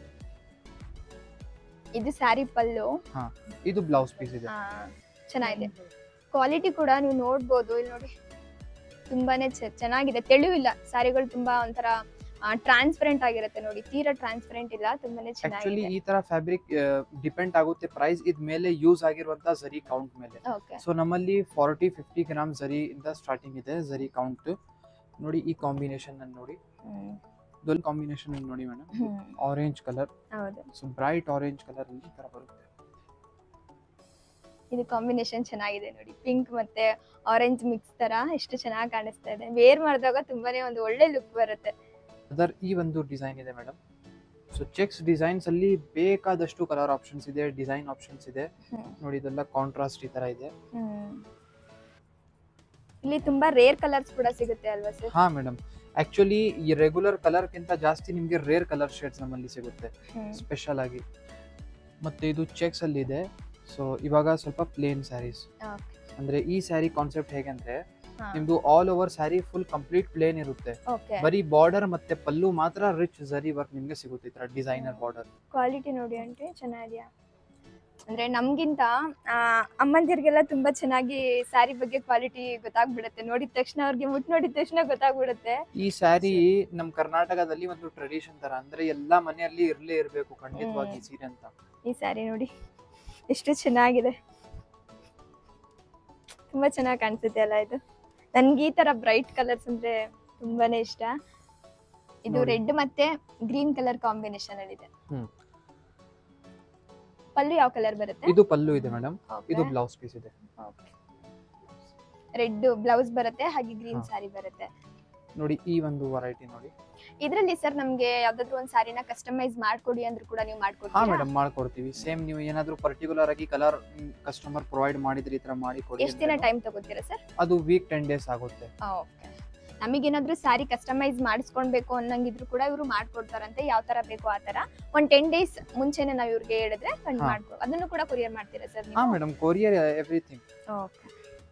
Speaker 1: ಇದು ಸ್ಯಾರಿ ಪಲ್ಲು
Speaker 4: ಹಾ ಇದು ಬ್ಲೌಸ್ ಪೀಸ್ ಇದೆ
Speaker 1: ಚೆನ್ನಾಗಿದೆ ಕ್ವಾಲಿಟಿ ಕೂಡ ನೀವು ನೋಡ್ಬೋದು ಇಲ್ಲಿ ನೋಡಿ ತುಂಬಾನೇ ಚೆನ್ನಾಗಿದೆ ತೆಳುವಿಲ್ಲ ಸ್ಯಾರಿಗಳು ತುಂಬಾ ಒಂಥರ ಟ್ರಾನ್ಸ್ಪರೆಂಟ್ ಆಗಿರುತ್ತೆ ನೋಡಿ ತೀರಾ ಟ್ರಾನ್ಸ್ಪರೆಂಟ್ ಇಲ್ಲ ತುಂಬಾನೇ ಚೆನ್ನಾಗಿದೆ
Speaker 4: ಆಕ್ಚುಲಿ ಈ ತರ ಫ್ಯಾಬ್ರಿಕ್ ಡಿಪೆಂಡ್ ಆಗುತ್ತೆ ಪ್ರೈಸ್ ಇದ್ ಮೇಲೆ ಯೂಸ್ ಆಗಿರುವಂತ ಜರಿ ಕೌಂಟ್ ಮೇಲೆ ಸೊ ನಮ್ಮಲ್ಲಿ ಫಾರ್ಟಿ ಫಿಫ್ಟಿ ಗ್ರಾಮ್ ಜರಿ ಇಂದ ಸ್ಟಾರ್ಟಿಂಗ್ ಇದೆ ಜರಿ ಕೌಂಟ್ ನೋಡಿ ಈ ಕಾಂಬಿನೇಷನ್ ಅನ್ನು ನೋಡಿ ದೊಲ್ ಕಾಂಬಿನೇಷನ್ ಅನ್ನು ನೋಡಿ ಮೇಡಮ್ ಆರೆಂಜ್ ಕಲರ್
Speaker 1: ಹೌದು
Speaker 4: ಸೊ ಬ್ರೈಟ್ ಆರೆಂಜ್ ಕಲರ್ ಅಲ್ಲಿ ಈ ತರ ಬರುತ್ತೆ
Speaker 1: ಇದು ಕಾಂಬಿನೇಷನ್ ಚೆನ್ನಾಗಿದೆ ನೋಡಿ ಪಿಂಕ್ ಮತ್ತೆ ಆರೆಂಜ್ ಮಿಕ್ಸ್ ತರ ಎಷ್ಟು ಚೆನ್ನಾಗಿ ಕಾಣಿಸ್ತಾ ಇದೆ ವೇರ್ ಮಾಡಿದಾಗ ತುಂಬಾನೇ ಒಂದು ಒಳ್ಳೆ ಲುಕ್ ಬರುತ್ತೆ
Speaker 4: ಅದರ್ ಈ ಒಂದು ಡಿಸೈನ್ ಇದೆ ಮೇಡಮ್ ಸೊ ಚೆಕ್ಸ್ ಡಿಸೈನ್ಸ್ ಅಲ್ಲಿ ಬೇಕಾದಷ್ಟು ಕಲರ್ ಆಪ್ಷನ್ಸ್ ಇದೆ ಡಿಸೈನ್ ಆಪ್ಷನ್ಸ್ ಇದೆ ನೋಡಿ ಇದೆಲ್ಲ ಕಾಂಟ್ರಾಸ್ಟ್ ಈ ತರ ಇದೆ
Speaker 1: ಇಲ್ಲಿ ತುಂಬಾ ರೇರ್ ಕಲರ್ಸ್ ಕೂಡ ಸಿಗುತ್ತೆ ಅಲ್ವಾ ಸರ್
Speaker 4: ಹಾ ಮೇಡಮ್ ಆಕ್ಚುಲಿ ಈ ರೆಗ್ಯುಲರ್ ಕಲರ್ ಗಿಂತ ಜಾಸ್ತಿ ನಿಮ್ಗೆ ರೇರ್ ಕಲರ್ ಶೇಡ್ಸ್ ನಮ್ಮಲ್ಲಿ ಸಿಗುತ್ತೆ ಸ್ಪೆಷಲ್ ಆಗಿ ಮತ್ತೆ ಇದು ಚೆಕ್ಸ್ ಅಲ್ಲಿ ಇದೆ ಸೊ ಇವಾಗ ಸ್ವಲ್ಪ ಪ್ಲೇನ್ ಸ್ಯಾರೀಸ್ ಅಂದ್ರೆ ಈ ಸ್ಯಾರಿ ಕಾನ್ಸೆಪ್ಟ್ ಹೇಗಂದ್ರೆ ನಿಮ್ದು all over sari full complete plain ಇರುತ್ತೆ ಬರೀ ಬಾರ್ಡರ್ ಮತ್ತೆ ಪಲ್ಲು ಮಾತ್ರ ರಿಚ್ ಜರಿ ವರ್ಕ್ ನಿಮ್ಗೆ ಸಿಗುತ್ತೆ ಈ ತರ ಡಿಸೈನರ್ ಬಾರ್ಡರ್
Speaker 1: ಕ್ವಾಲಿಟಿ ನೋಡಿ ಆಂಟಿ ಚೆನ್ನಾಗಿದೆಯಾ ಅಂದ್ರೆ ನಮ್ಗಿಂತ ಅಮ್ಮಂದಿರಿಗೆಲ್ಲ ತುಂಬಾ ಚೆನ್ನಾಗಿ ಸ್ಯಾರಿ ಬಗ್ಗೆ ಕ್ವಾಲಿಟಿ ಗೊತ್ತಾಗ್ಬಿಡುತ್ತೆ ನೋಡಿದ ತಕ್ಷಣ ಅವ್ರಿಗೆ ಮುಟ್ ನೋಡಿದ ತಕ್ಷಣ ಗೊತ್ತಾಗ್ಬಿಡುತ್ತೆ
Speaker 4: ಈ ಸ್ಯಾರಿ ನಮ್ ಕರ್ನಾಟಕದಲ್ಲಿ ಒಂದು ಟ್ರೆಡಿಷನ್ ತರ ಅಂದ್ರೆ ಎಲ್ಲಾ ಮನೆಯಲ್ಲಿ ಇರ್ಲೇ ಇರ್ಬೇಕು ಖಂಡಿತವಾಗಿ ಈ ಸೀರೆ ಅಂತ
Speaker 1: ಈ ಸ್ಯಾರಿ ನೋಡಿ ಎಷ್ಟು ಚೆನ್ನಾಗಿದೆ ತುಂಬಾ ಚೆನ್ನಾಗಿ ಕಾಣಿಸುತ್ತೆ ಅಲ್ಲ ಇದು ನನ್ಗೆ ಈ ತರ ಬ್ರೈಟ್ ಕಲರ್ಸ್ ಅಂದ್ರೆ ತುಂಬಾನೇ ಇಷ್ಟ ಇದು ರೆಡ್ ಮತ್ತೆ ಗ್ರೀನ್ ಕಲರ್ ಕಾಂಬಿನೇಷನ್ ಅಲ್ಲಿ ಇದೆ ಪಲ್ಲು ಯಾವ ಕಲರ್ ಬರುತ್ತೆ
Speaker 4: ಇದು ಪಲ್ಲು ಇದೆ ಮೇಡಮ್ ಇದು ಬ್ಲೌಸ್ ಪೀಸ್ ಇದೆ
Speaker 1: ರೆಡ್ ಬ್ಲೌಸ್ ಬರುತ್ತೆ ಹಾಗೆ ಗ್ರೀನ್ ಸಾರಿ ಬರುತ್ತೆ
Speaker 4: ನೋಡಿ ಈ ಒಂದು ವೆರೈಟಿ ನೋಡಿ
Speaker 1: ಇದರಲ್ಲಿ ಸರ್ ನಮಗೆ ಯಾವ್ದಾದ್ರು ಒಂದು ಸಾರಿನ ಕಸ್ಟಮೈಸ್ ಮಾಡ್ಕೊಡಿ ಅಂದ್ರೂ ಕೂಡ ನೀವು ಮಾಡ್ಕೊಡ್ತೀರಾ
Speaker 4: ಹಾ ಮೇಡಂ ಮಾಡ್ಕೊಡ್ತೀವಿ ಸೇಮ್ ನೀವು ಏನಾದರೂ ಪರ್ಟಿಕ್ಯುಲರ್ ಆಗಿ ಕಲರ್ ಕಸ್ಟಮರ್ ಪ್ರೊವೈಡ್ ಮಾಡಿದ್ರೆ ಈ ತರ ಮಾಡಿ ಕೊಡಿ
Speaker 1: ಎಷ್ಟು ದಿನ ಟೈಮ್ ತಗೋತೀರಾ ಸರ್
Speaker 4: ಅದು ವೀಕ್ ಟೆನ್ ಡೇಸ್ ಆಗುತ್ತೆ
Speaker 1: ಓಕೆ ನಮಗೆ ಏನಾದರೂ ಸಾರಿ ಕಸ್ಟಮೈಸ್ ಮಾಡಿಸ್ಕೊಳ್ಬೇಕು ಅನ್ನಂಗಿದ್ರು ಕೂಡ ಇವರು ಮಾಡ್ಕೊಡ್ತಾರಂತೆ ಯಾವ ತರ ಬೇಕು ಆ ತರ ಒಂದು ಟೆನ್ ಡೇಸ್ ಮುಂಚೆನೆ ನಾವು ಇವ್ರಿಗೆ ಹೇಳಿದ್ರೆ ಕಂಡು ಮಾಡ್ಕೊ ಅದನ್ನು ಕೂಡ ಕೊರಿಯರ್ ಮಾಡ್ತೀರಾ ಸರ್
Speaker 4: ಹಾ ಮೇಡಂ ಕೊರಿಯರ್ ಎವ್ರಿಥಿಂಗ್
Speaker 1: ಓಕೆ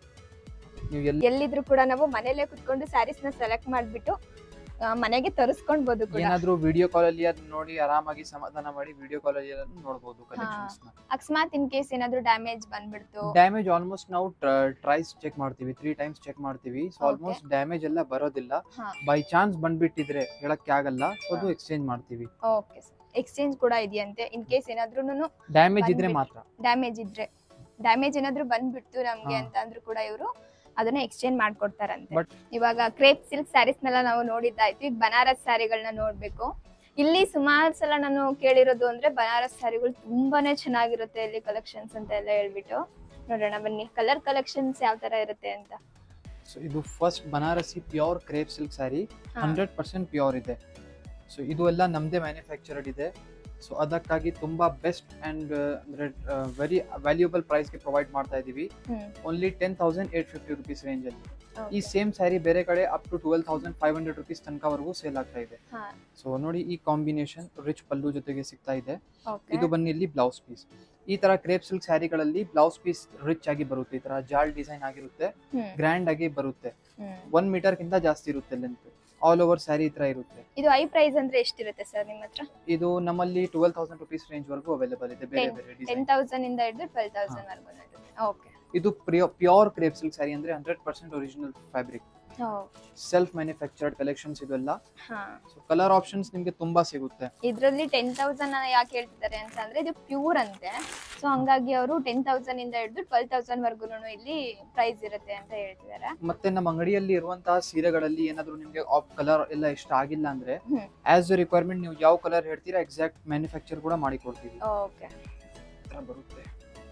Speaker 4: ನೀವು
Speaker 1: ಎಲ್ಲಿದ್ರು ಕೂಡ ನಾವು ಮನೆಯಲ್ಲೇ ಕುತ್ಕೊಂಡು ಸ್ಯಾರೀಸ್ ನ ಸೆಲೆಕ್ಟ್ ಮಾಡ್ಬಿಟ್ಟು ಮನೆಗೆ ತರಿಸ್ಕೊಳ್ಬಹುದು ಕೂಡ
Speaker 4: ಏನಾದ್ರೂ ವಿಡಿಯೋ ಕಾಲ್ ಅಲ್ಲಿ ನೋಡಿ ಆರಾಮಾಗಿ ಸಮಾಧಾನ ಮಾಡಿ ವಿಡಿಯೋ ಕಾಲ್ ಅಲ್ಲಿ ನೋಡಬಹುದು ಕಲೆಕ್ಷನ್ಸ್ ನ
Speaker 1: ಅಕಸ್ಮಾತ್ ಇನ್ ಕೇಸ್ ಏನಾದ್ರೂ ಡ್ಯಾಮೇಜ್ ಬಂದ್ಬಿಡ್ತು
Speaker 4: ಡ್ಯಾಮೇಜ್ ಆಲ್ಮೋಸ್ಟ್ ನಾವು ಟ್ರೈಸ್ ಚೆಕ್ ಮಾಡ್ತೀವಿ ತ್ರೀ ಟೈಮ್ಸ್ ಚೆಕ್ ಮಾಡ್ತೀವಿ ಸೊ ಆಲ್ಮೋಸ್ಟ್ ಡ್ಯಾಮೇಜ್ ಎಲ್ಲ ಬರೋದಿಲ್ಲ ಬೈ ಚಾನ್ಸ್ ಬಂದ್ಬಿಟ್ಟಿದ್ರೆ ಹೇಳಕ್ಕೆ ಆಗಲ್ಲ ಅದು ಎಕ್ಸ್ಚೇಂಜ್ ಮಾಡ್ತೀವಿ
Speaker 1: ಓಕೆ ಎಕ್ಸ್ಚೇಂಜ್ ಕೂಡ ಇದೆಯಂತೆ ಇನ್ ಕೇಸ್ ಏನಾದ್ರೂ
Speaker 4: ಡ್ಯಾಮೇಜ್ ಇದ್ರೆ ಮಾತ್ರ
Speaker 1: ಡ್ಯಾಮೇಜ್ ಇದ್ರೆ ಡ್ಯಾಮೇಜ್ ಏನಾದ್ರೂ ಬಂದ್ಬಿಡ್ತು ನಮ್ಗೆ ಅಂತ ಅಂದ್ರೂ ಕೂಡ ಇವರು ಅದನ್ನ ಎಕ್ಸ್ಚೇಂಜ್ ಮಾಡ್ಕೊಡ್ತಾರಂತೆ ಇವಾಗ ಕ್ರೇಪ್ ಸಿಲ್ಕ್ ಸ್ಯಾರೀಸ್ ನೆಲ್ಲ ನಾವು ನೋಡಿದ್ದಾಯ್ತು ಈಗ ಬನಾರಸ್ ಸ್ಯಾರಿಗಳನ್ನ ನೋಡ್ಬೇಕು ಇಲ್ಲಿ ಸುಮಾರು ಸಲ ನಾನು ಕೇಳಿರೋದು ಅಂದ್ರೆ ಬನಾರಸ್ ಸ್ಯಾರಿಗಳು ತುಂಬಾನೇ ಚೆನ್ನಾಗಿರುತ್ತೆ ಇಲ್ಲಿ ಕಲೆಕ್ಷನ್ಸ್ ಅಂತ ಎಲ್ಲ ಹೇಳ್ಬಿಟ್ಟು ನೋಡೋಣ ಬನ್ನಿ ಕಲರ್ ಕಲೆಕ್ಷನ್ಸ್ ಯಾವ ತರ ಇರುತ್ತೆ ಅಂತ
Speaker 4: ಸೊ ಇದು first Banarasi pure crepe silk sari hundred percent pure ಇದೆ ಸೊ ಇದು ಎಲ್ಲ ನಮ್ದೇ ಮ್ಯಾನುಫ್ಯಾಕ್ಚರ್ಡ್ ಇದೆ ಸೊ ಅದಕ್ಕಾಗಿ ತುಂಬಾ best and very valuable price ಗೆ ಪ್ರೊವೈಡ್ ಮಾಡ್ತಾ ಇದೀವಿ only ten thousand eight fifty rupees range ಅಲ್ಲಿ ಈ ಸೇಮ್ ಸ್ಯಾರಿ ಬೇರೆ ಕಡೆ up to twelve thousand five hundred rupees ತನಕವರೆಗೂ ಸೇಲ್ ಆಗ್ತಾ ಇದೆ ಸೊ ನೋಡಿ ಈ ಕಾಂಬಿನೇಷನ್ ರಿಚ್ ಪಲ್ಲು ಜೊತೆಗೆ ಸಿಗ್ತಾ ಇದೆ ಇದು ಬನ್ನಿ ಇಲ್ಲಿ ಬ್ಲೌಸ್ ಪೀಸ್ ಈ ತರ ಕ್ರೇಪ್ ಸಿಲ್ಕ್ ಸ್ಯಾರಿಗಳಲ್ಲಿ ಬ್ಲೌಸ್ ಪೀಸ್ ರಿಚ್ ಆಗಿ ಬರುತ್ತೆ ಈ ತರ ಜಾಲ್ ಡಿಸೈನ್ ಆಗಿರುತ್ತೆ ಗ್ರ್ಯಾಂಡ್ ಆಗಿ ಬರುತ್ತೆ ಒನ್ ಮೀಟರ್ ಗಿಂತ ಜಾಸ್ತಿ ಇರುತ್ತೆ ಲೆಂತ್ ಆಲ್ ಓವರ್ ಸ್ಯಾರಿ ಈ ತರ ಇರುತ್ತೆ
Speaker 1: ಇದು ಐ ಪ್ರೈಸ್ ಅಂದ್ರೆ ಎಷ್ಟಿರುತ್ತೆ ಸರ್ ನಿಮ್ಮ ಹತ್ರ
Speaker 4: ಇದು ನಮ್ಮಲ್ಲಿ ಟ್ವೆಲ್ವ್ ತೌಸಂಡ್ ರುಪೀಸ್ ರೇಂಜ್ ವರೆಗೂ ಅವೈಲೇಬಲ್ ಇದೆ ಬೇರೆ ಬೇರೆ ಡಿಸೈನ್
Speaker 1: ಟೆನ್ ತೌಸಂಡ್ ಇಂದ ಹಿಡಿದು ಟ್ವೆಲ್ವ್ ತೌಸಂಡ್ ವರೆಗೂ ಇರುತ್ತೆ ಓಕೆ
Speaker 4: ಇದು ಪ್ಯೂರ್ ಕ್ರೇಪ್ ಸಿಲ್ಕ್ ಸ್ಯಾರಿ ಅಂದ್ರೆ hundred percent original fabric self manufactured collections ಇದೆಲ್ಲ.
Speaker 1: ಹಾ
Speaker 4: ಸೊ ಕಲರ್ ಆಪ್ಷನ್ಸ್ ನಿಮ್ಗೆ ತುಂಬಾ ಸಿಗುತ್ತೆ.
Speaker 1: ಇದ್ರಲ್ಲಿ ಟೆನ್ ತೌಸಂಡ್ ಯಾಕೆ ಹೇಳ್ತಿದ್ದಾರೆ ಅಂತ ಅಂದ್ರೆ ಇದು ಪ್ಯೂರ್ ಅಂತೆ, ಸೊ ಹಂಗಾಗಿ ಅವರು ಟೆನ್ ತೌಸಂಡ್ ಇಂದ ಹಿಡಿದು ಟ್ವೆಲ್ ತೌಸಂಡ್ ವರ್ಗು ಇಲ್ಲಿ ಪ್ರೈಸ್ ಇರುತ್ತೆ ಅಂತ ಹೇಳ್ತಿದ್ದಾರೆ.
Speaker 4: ಮತ್ತೆ ನಮ್ಮ ಅಂಗಡಿಯಲ್ಲಿ ಇರುವಂತಹ ಸೀರೆಗಳಲ್ಲಿ ಏನಾದ್ರು ನಿಮ್ಗೆ ಆಫ್ ಕಲರ್ ಎಲ್ಲ ಇಷ್ಟ ಆಗಿಲ್ಲ ಅಂದ್ರೆ ಆಸ್ ಎ ರಿಕ್ವೈರ್ಮೆಂಟ್ ನೀವು ಯಾವ ಕಲರ್ ಹೇಳ್ತೀರಾ ಎಕ್ಸಾಕ್ಟ್ ಮ್ಯಾನುಫ್ಯಾಕ್ಚರ್ ಕೂಡ ಮಾಡಿ ಕೊಡ್ತೀವಿ.
Speaker 1: ಓಕೆ
Speaker 4: ಬರುತ್ತೆ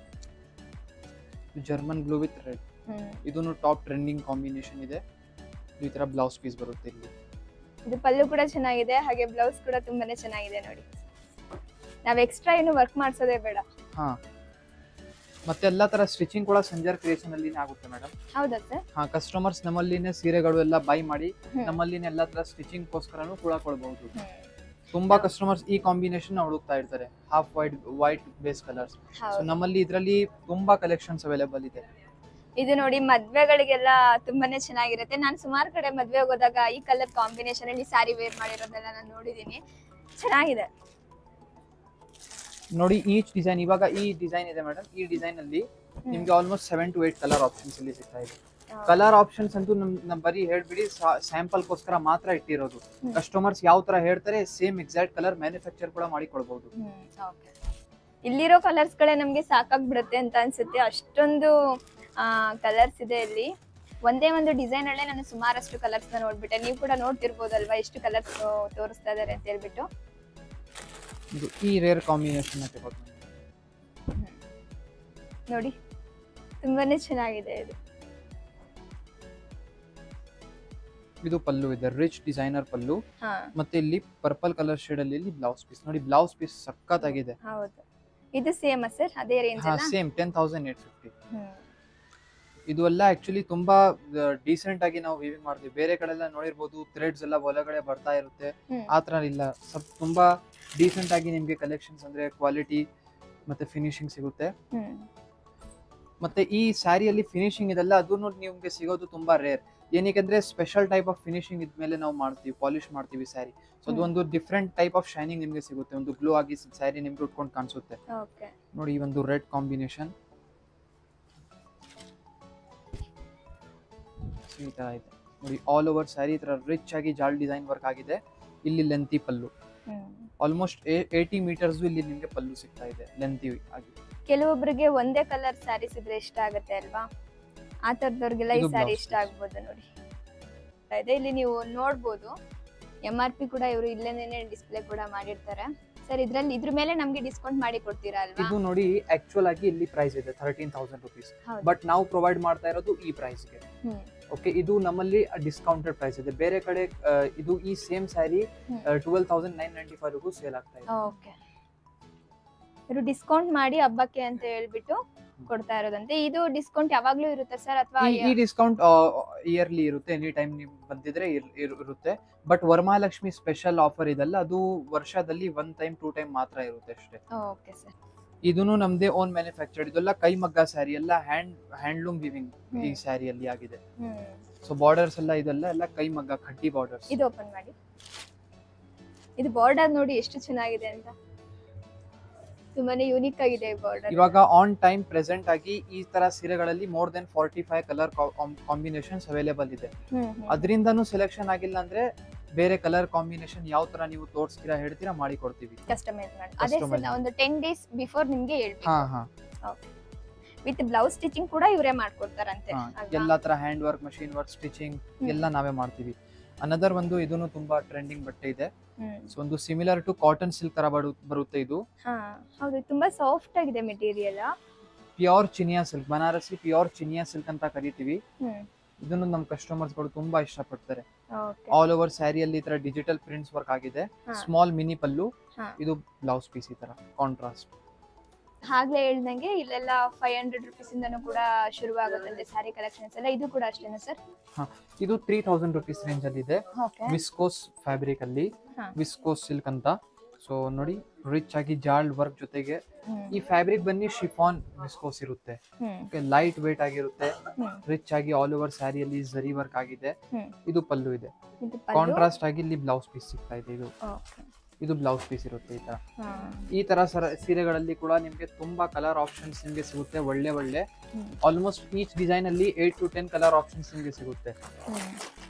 Speaker 4: ಜರ್ಮನ್ ಬ್ಲೂ ವಿತ್ ರೆಡ್, ಇದನ್ನು ಟಾಪ್ ಟ್ರೆಂಡಿಂಗ್ ಕಾಂಬಿನೇಷನ್ ಇದೆ. ಈ ತರ ಬ್ಲೌಸ್ ಪೀಸ್ ಬರುತ್ತೆ ಇಲ್ಲಿ.
Speaker 1: ಇದು ಪಲ್ಲು ಕೂಡ ಚೆನ್ನಾಗಿದೆ, ಹಾಗೆ ಬ್ಲೌಸ್ ಕೂಡ ತುಂಬಾನೇ ಚೆನ್ನಾಗಿದೆ ನೋಡಿ. ನಾವ್ ಎಕ್ಸ್ಟ್ರಾ ಏನು ವರ್ಕ್ ಮಾಡ್ಸೋದೇ ಬೇಡ.
Speaker 4: ಹಾ ಮತ್ತೆ ಎಲ್ಲಾ ತರ ಸ್ಟಿಚಿಂಗ್ ಕೂಡ ಸಂಜರ್ ಕ್ರಿಯೇಷನ್ ಅಲ್ಲಿ ಆಗುತ್ತೆ ಮೇಡಮ್.
Speaker 1: ಹೌದಾ ಸರ್?
Speaker 4: ಹಾ ಕಸ್ಟಮರ್ಸ್ ನಮ್ಮಲ್ಲಿನೇ ಸೀರೆಗಳು ಎಲ್ಲ ಬೈ ಮಾಡಿ ನಮ್ಮಲ್ಲಿನೇ ಎಲ್ಲಾ ತರ ಸ್ಟಿಚಿಂಗ್ ಗೋಸ್ಕರನೂ ಕೂಡ ಕೊಡಬಹುದು. ತುಂಬಾ ಕಸ್ಟಮರ್ಸ್ ಈ ಕಾಂಬಿನೇಷನ್ ಹುಡುಕ್ತಾ ಇರ್ತಾರೆ, half white white base colours. So ನಮ್ಮಲ್ಲಿ ಇದರಲ್ಲಿ ತುಂಬಾ ಕಲೆಕ್ಷನ್ಸ್ ಅವೈಲೇಬಲ್ ಇದೆ.
Speaker 1: ಇದು ನೋಡಿ ಮದ್ವೆಗಳಿಗೆಲ್ಲ ತುಂಬಾನೇ ಚೆನ್ನಾಗಿರುತ್ತೆ. ನಾನು ಸುಮಾರು ಕಡೆ ಮದ್ವೆ ಹೋದಾಗ ಈ ಕಲರ್ ಕಾಂಬಿನೇಷನ್ ಅಲ್ಲಿ ಸ್ಯಾರಿ ವೇರ್ ಮಾಡಿರೋದೆಲ್ಲ ನಾನು ನೋಡಿದೀನಿ, ಚೆನ್ನಾಗಿದೆ
Speaker 4: ನೋಡಿ. ಈಚ್ ಡಿಸೈನ್ ಇವಾಗ ಈ ಡಿಸೈನ್ ಇದೆ ಮೇಡಮ್, ಈ ಡಿಸೈನ್ ಅಲ್ಲಿ ನಿಮ್ಗೆ almost seven to eight colour options ಇಲ್ಲಿ ಸಿಗ್ತಾ ಇದೆ. ಕಲರ್ ಆಪ್ಷನ್ಸ್ ಅಂತೂ ನಮ್ ನಮ್ ಬರೀ ಹೇಳ್ಬಿಡಿ ಸ್ಯಾಂಪಲ್ ಗೋಸ್ಕರ ಮಾತ್ರ ಇಟ್ಟಿರೋದು. ಕಸ್ಟಮರ್ಸ್ ಯಾವ ತರ ಹೇಳ್ತಾರೆ ಸೇಮ್ ಎಕ್ಸಾಕ್ಟ್ ಕಲರ್ ಮ್ಯಾನುಫ್ಯಾಕ್ಚರ್ ಕೂಡ ಮಾಡಿ ಕೊಡಬಹುದು.
Speaker 1: ಇಲ್ಲಿರೋ ಕಲರ್ಸ್ ಗಳೇ ನಮ್ಗೆ ಸಾಕಾಗ್ಬಿಡುತ್ತೆ ಅಂತ ಅನ್ಸುತ್ತೆ, ಅಷ್ಟೊಂದು ಕಲರ್ಸ್ ಇದೆ ಇಲ್ಲಿ. ಒಂದೇ ಒಂದು ಡಿಸೈನ್ ಅಲ್ಲೇ ನಾನು ಸುಮಾರಷ್ಟು ಕಲರ್ಸ್ ನ ನೋಡ್ಬಿಟ್ಟೆ. ನೀವು ಕೂಡ ನೋಡ್ತಿರ್ಬೋದಲ್ವಾ ಎಷ್ಟು ಕಲರ್ಸ್ ತೋರಿಸ್ತಾ ಇದಾರೆ ಅಂತ ಹೇಳ್ಬಿಟ್ಟು.
Speaker 4: ಇದು ಈ ರೇರ್ ಕಾಂಬಿನೇಷನ್
Speaker 1: ನೋಡಿ, ತುಂಬಾನೇ ಚೆನ್ನಾಗಿದೆ ಇದು.
Speaker 4: ಇದು ಪಲ್ಲು ಇದೆ, ರಿಚ್ ಡಿಸೈನರ್ ಪಲ್ಲು. ಮತ್ತೆ ಇಲ್ಲಿ ಪರ್ಪಲ್ ಕಲರ್ ಶೇಡ್ ಅಲ್ಲಿ ಇಲ್ಲಿ ಬ್ಲೌಸ್ ಪೀಸ್ ನೋಡಿ, ಬ್ಲೌಸ್ ಪೀಸ್ ಸಕ್ಕತ್ತಾಗಿದೆ.
Speaker 1: ಹೌದು, ಇದು ಸೇಮ್ ಸರ್ ಅದೇ ರೇಂಜ್
Speaker 4: ಹಾ same ten thousand eight fifty. ಇದು ಎಲ್ಲ ಆಕ್ಚುಲಿ ತುಂಬಾ ಡೀಸೆಂಟ್ ಆಗಿ ನಾವು ವೀವಿಂಗ್ ಮಾಡ್ತೀವಿ. ಬೇರೆ ಕಡೆ ಎಲ್ಲ ನೋಡಿರ್ಬೋದು ಥ್ರೆಡ್ಸ್ ಎಲ್ಲ ಒಳಗಡೆ ಬರ್ತಾ ಇರುತ್ತೆ, ಆತರ ಇಲ್ಲ. ಸ್ವಲ್ಪ ತುಂಬಾ ಡೀಸೆಂಟ್ ಆಗಿ ನಿಮ್ಗೆ ಕಲೆಕ್ಷನ್ಸ್ ಅಂದ್ರೆ ಕ್ವಾಲಿಟಿ ಮತ್ತೆ ಫಿನಿಶಿಂಗ್ ಸಿಗುತ್ತೆ. ಮತ್ತೆ ಈ ಸ್ಯಾರಿಯಲ್ಲಿ ಫಿನಿಶಿಂಗ್ ಇದೆಲ್ಲ ಅದನ್ನು ನಿಮ್ಗೆ ಸಿಗೋದು ತುಂಬಾ ರೇರ್. ಏನಕ್ಕೆ ಸ್ಪೆಷಲ್ ಟೈಪ್ ಆಫ್ ಫಿನಿಶಿಂಗ್ ಇದ್ಮೇಲೆ ನಾವು ಮಾಡ್ತೀವಿ, ಪಾಲಿಶ್ ಮಾಡ್ತೀವಿ ಸ್ಯಾರಿ. ಸೊ ಅದು ಒಂದು ಡಿಫ್ರೆಂಟ್ ಟೈಪ್ ಆಫ್ ಶೈನಿಂಗ್ ನಿಮ್ಗೆ ಸಿಗುತ್ತೆ, ಒಂದು ಗ್ಲೋ ಆಗಿ ಸ್ಯಾರಿ ನಿಮ್ಗೆ ಉಟ್ಕೊಂಡು ಕಾಣಿಸುತ್ತೆ. ನೋಡಿ ಈ ಒಂದು ರೆಡ್ ಕಾಂಬಿನೇಷನ್ ಈ ತರ ಇದೆ ನೋಡಿ. ಆಲ್ ಓವರ್ ಸ್ಯಾರಿ ಈ ತರ ರಿಚ್ ಆಗಿ ಜಾಲ್ ಡಿಸೈನ್ ವರ್ಕ್ ಆಗಿದೆ. ಇಲ್ಲಿ lengthy pallu, almost eighty metres ಇಲ್ಲಿ ನಿಮ್ಗೆ ಪಲ್ಲು ಸಿಗ್ತಾ ಇದೆ ಲೆಂತಿ ಆಗಿ.
Speaker 1: ಕೆಲವೊಬ್ಬರಿಗೆ ಒಂದೇ ಕಲರ್ ಸ್ಯಾರೀಸ್ ಇದ್ರೆ ಇಷ್ಟ ಆಗುತ್ತೆ ಅಲ್ವಾ, ಆ ತರದವ್ರಿಗೆಲ್ಲ ಈ ಸ್ಯಾರಿ ಇಷ್ಟ ಆಗ್ಬೋದು ನೋಡಿ. ಇಲ್ಲಿ ನೀವು ನೋಡ್ಬೋದು ಎಂ ಆರ್ ಪಿ ಕೂಡ ಇವರು ಇಲ್ಲೇನೆ ಡಿಸ್ಪ್ಲೇ ಕೂಡ ಮಾಡಿರ್ತಾರೆ. ಸರ್ ಇದ್ರಲ್ಲಿ ಇದ್ರ ಮೇಲೆ ನಮ್ಗೆ ಡಿಸ್ಕೌಂಟ್ ಮಾಡಿ ಕೊಡ್ತೀರಾ ಅಲ್ವಾ?
Speaker 4: ಇದು ನೋಡಿ ಆಕ್ಚುಯಲ್ ಆಗಿ ಇಲ್ಲಿ ಪ್ರೈಸ್ ಇದೆ ತರ್ಟೀನ್ ತೌಸಂಡ್ ರುಪೀಸ್, ಬಟ್ ನಾವು ಪ್ರೊವೈಡ್ ಮಾಡ್ತಾ ಇರೋದು ಈ ಪ್ರೈಸ್ ಗೆ. ಓಕೆ, ಇದು ನಮ್ಮಲ್ಲಿ ಡಿಸ್ಕೌಂಟೆಡ್ ಪ್ರೈಸ್ ಇದೆ. ಬೇರೆ ಕಡೆ ಇದು ಈ same sari twelve thousand nine ninety five ಗೂ ಸೇಲ್ ಆಗ್ತಾ ಇದೆ.
Speaker 1: ಓಕೆ, ಇವರು ಡಿಸ್ಕೌಂಟ್ ಮಾಡಿ ಹಬ್ಬಕ್ಕೆ ಅಂತ ಹೇಳ್ಬಿಟ್ಟು ಕೊಡ್ತಾ ಇರೋದಂತೆ. ಇದು ಡಿಸ್ಕೌಂಟ್ ಯಾವಾಗ್ಲೂ ಇರುತ್ತೆ ಸರ್ ಅಥವಾ?
Speaker 4: ಈ ಡಿಸ್ಕೌಂಟ್ ಇಯರ್ಲಿ ಇರುತ್ತೆ, ಎನಿ ಟೈಮ್ ನೀವು ಬಂದಿದ್ರೆ ಇರುತ್ತೆ. ಬಟ್ ವರಮಹಾಲಕ್ಷ್ಮಿ ಸ್ಪೆಷಲ್ ಆಫರ್ ಇದೆಲ್ಲ ಅದು ವರ್ಷದಲ್ಲಿ ಒನ್ ಟೈಮ್ ಟೂ ಟೈಮ್ ಮಾತ್ರ ಇರುತ್ತೆ ಅಷ್ಟೇ.
Speaker 1: Okay sir.
Speaker 4: ಇದನ್ನು ನಮ್ದೇ ಓನ್ ಮ್ಯಾನುಫ್ಯಾಕ್ಚರ್ಡ್, ಇದೆಲ್ಲ ಕೈ ಮಗ್ಗ ಸ್ಯಾರಿ ಎಲ್ಲ ಹ್ಯಾಂಡ್ ಹ್ಯಾಂಡ್ಲೂಮ್ ವಿವಿಂಗ್ ಈ ಸ್ಯಾರಿಯಲ್ಲಿ ಆಗಿದೆ. ಸೊ ಬಾರ್ಡರ್ಸ್ ಎಲ್ಲ ಇದೆಲ್ಲ ಎಲ್ಲ ಕೈ ಮಗ್ಗ ಖಡ್ಡಿ ಬಾರ್ಡರ್ಸ್.
Speaker 1: ಇದು ಓಪನ್ ಮಾಡಿ, ಇದು ಬಾರ್ಡರ್ ನೋಡಿ ಎಷ್ಟು ಚೆನ್ನಾಗಿದೆ ಅಂತ, ತುಂಬಾನೇ ಯೂನಿಕ್ ಆಗಿದೆ ಬಾರ್ಡರ್.
Speaker 4: ಇವಾಗ ಆನ್ ಟೈಮ್ ಪ್ರೆಸೆಂಟ್ ಆಗಿ ಈ ತರ ಸೀರೆಗಳಲ್ಲಿ more than forty five colour combinations available ಇದೆ. ಅದರಿಂದನೂ ಸೆಲೆಕ್ಷನ್ ಆಗಿಲ್ಲ ಅಂದ್ರೆ ಬೇರೆ ಕಲರ್ ಕಾಂಬಿನೇಷನ್ ಯಾವ ತರ ನೀವು ತೋರಿಸ್ತೀರಾ ಹೇಳ್ತೀರಾ ಮಾಡಿ ಕೊಡ್ತೀವಿ,
Speaker 1: ಕಸ್ಟಮೈಸ್ ಮಾಡಿ. ಅದೇ ಸರ್ ಒಂದು ಟೆನ್ ಡೇಸ್ ಬಿಫೋರ್ ನಿಮಗೆ ಹೇಳ್ತೀವಿ.
Speaker 4: ಹಾ ಹಾ
Speaker 1: ಓಕೆ, ವಿತ್ ಬ್ಲೌಸ್ ಸ್ಟಿಚಿಂಗ್ ಕೂಡ ಇವರೇ ಮಾಡ್ಕೊಡ್ತಾರಂತೆ.
Speaker 4: ಎಲ್ಲಾ ತರ hand work, machine work, stitching ಎಲ್ಲ ನಾವೇ ಮಾಡ್ತೀವಿ. ಅನದರ್ ಒಂದು ಇದನ್ನು ತುಂಬಾ ಟ್ರೆಂಡಿಂಗ್ ಬಟ್ಟೆ ಇದೆ. ಸೊ ಒಂದು ಸಿಮಿಲರ್ ಟು ಕಾಟನ್ ಸಿಲ್ಕ್ ತರ ಬರುತ್ತೆ ಇದು.
Speaker 1: ಹಾ ಹೌದು, ತುಂಬಾ ಸಾಫ್ಟ್ ಆಗಿದೆ material.
Speaker 4: Pure Chiniya silk, Banarasi pure Chiniya silk ಅಂತ ಕರಿತೀವಿ. ಇದನ್ನು ನಮ್ಮ ಕಸ್ಟಮರ್ಸ್ ಗಳು ತುಂಬಾ ಇಷ್ಟಪಡ್ತಾರೆ. ಆಲ್ ಓವರ್ ಸ್ಯಾರಿಯಲ್ಲಿ ಈ ತರ ಡಿಜಿಟಲ್ ಪ್ರಿಂಟ್ಸ್ ವರ್ಕ್ ಆಗಿದೆ. ಸ್ಮಾಲ್ ಮಿನಿ ಪಲ್ಲು, ಇದು ಬ್ಲೌಸ್ ಪೀಸ್ ಈ ತರ ಕಾಂಟ್ರಾಸ್ಟ್.
Speaker 1: ಹಾಗೆ ಹೇಳ್ದಂಗೆ ಇಲ್ಲೆಲ್ಲ ಫೈವ್ ಹಂಡ್ರೆಡ್ ರುಪೀಸ್ ಇಂದನೂ ಕೂಡ ಶುರುವಾಗುತ್ತಂತೆ ಸ್ಯಾರಿ ಕಲೆಕ್ಷನ್ಸ್ ಎಲ್ಲ. ಇದು ಕೂಡ ಅಷ್ಟೇನಾ ಸರ್?
Speaker 4: ಇದು ತ್ರೀ ತೌಸಂಡ್ ರುಪೀಸ್ ರೇಂಜ್ ಅಲ್ಲಿ ಇದೆ. ವಿಸ್ಕೋಸ್ ಫ್ಯಾಬ್ರಿಕ್ ಅಲ್ಲಿ, ವಿಸ್ಕೋಸ್ ಸಿಲ್ಕ್ ಅಂತ. ಸೊ ನೋಡಿ ರಿಚ್ ಆಗಿ ಜಾಲ್ಡ್ ವರ್ಕ್ ಜೊತೆಗೆ ಈ ಫ್ಯಾಬ್ರಿಕ್ ಬನ್ನಿ ಶಿಫಾನ್ ವಿಸ್ಕೋಸ್ ಇರುತ್ತೆ, ಲೈಟ್ ವೇಟ್ ಆಗಿರುತ್ತೆ, ರಿಚ್ ಆಗಿ ಆಲ್ ಓವರ್ ಸ್ಯಾರಿಯಲ್ಲಿ ಜರಿ ವರ್ಕ್ ಆಗಿದೆ. ಇದು ಪಲ್ಲು ಇದೆ, ಕಾಂಟ್ರಾಸ್ಟ್ ಆಗಿ ಇಲ್ಲಿ ಬ್ಲೌಸ್ ಪೀಸ್ ಸಿಗ್ತಾ ಇದೆ. ಇದು ಇದು ಬ್ಲೌಸ್ ಪೀಸ್ ಇರುತ್ತೆ ಈ ತರ. ಈ ತರ ಸೀರೆಗಳಲ್ಲಿ ಕೂಡ ನಿಮ್ಗೆ ತುಂಬಾ ಕಲರ್ ಆಪ್ಷನ್ಸ್ ನಿಮ್ಗೆ ಸಿಗುತ್ತೆ, ಒಳ್ಳೆ ಒಳ್ಳೆ. ಆಲ್ಮೋಸ್ಟ್ ಈಚ್ ಡಿಸೈನ್ ಅಲ್ಲಿ eight to ten colour options ನಿಮ್ಗೆ ಸಿಗುತ್ತೆ.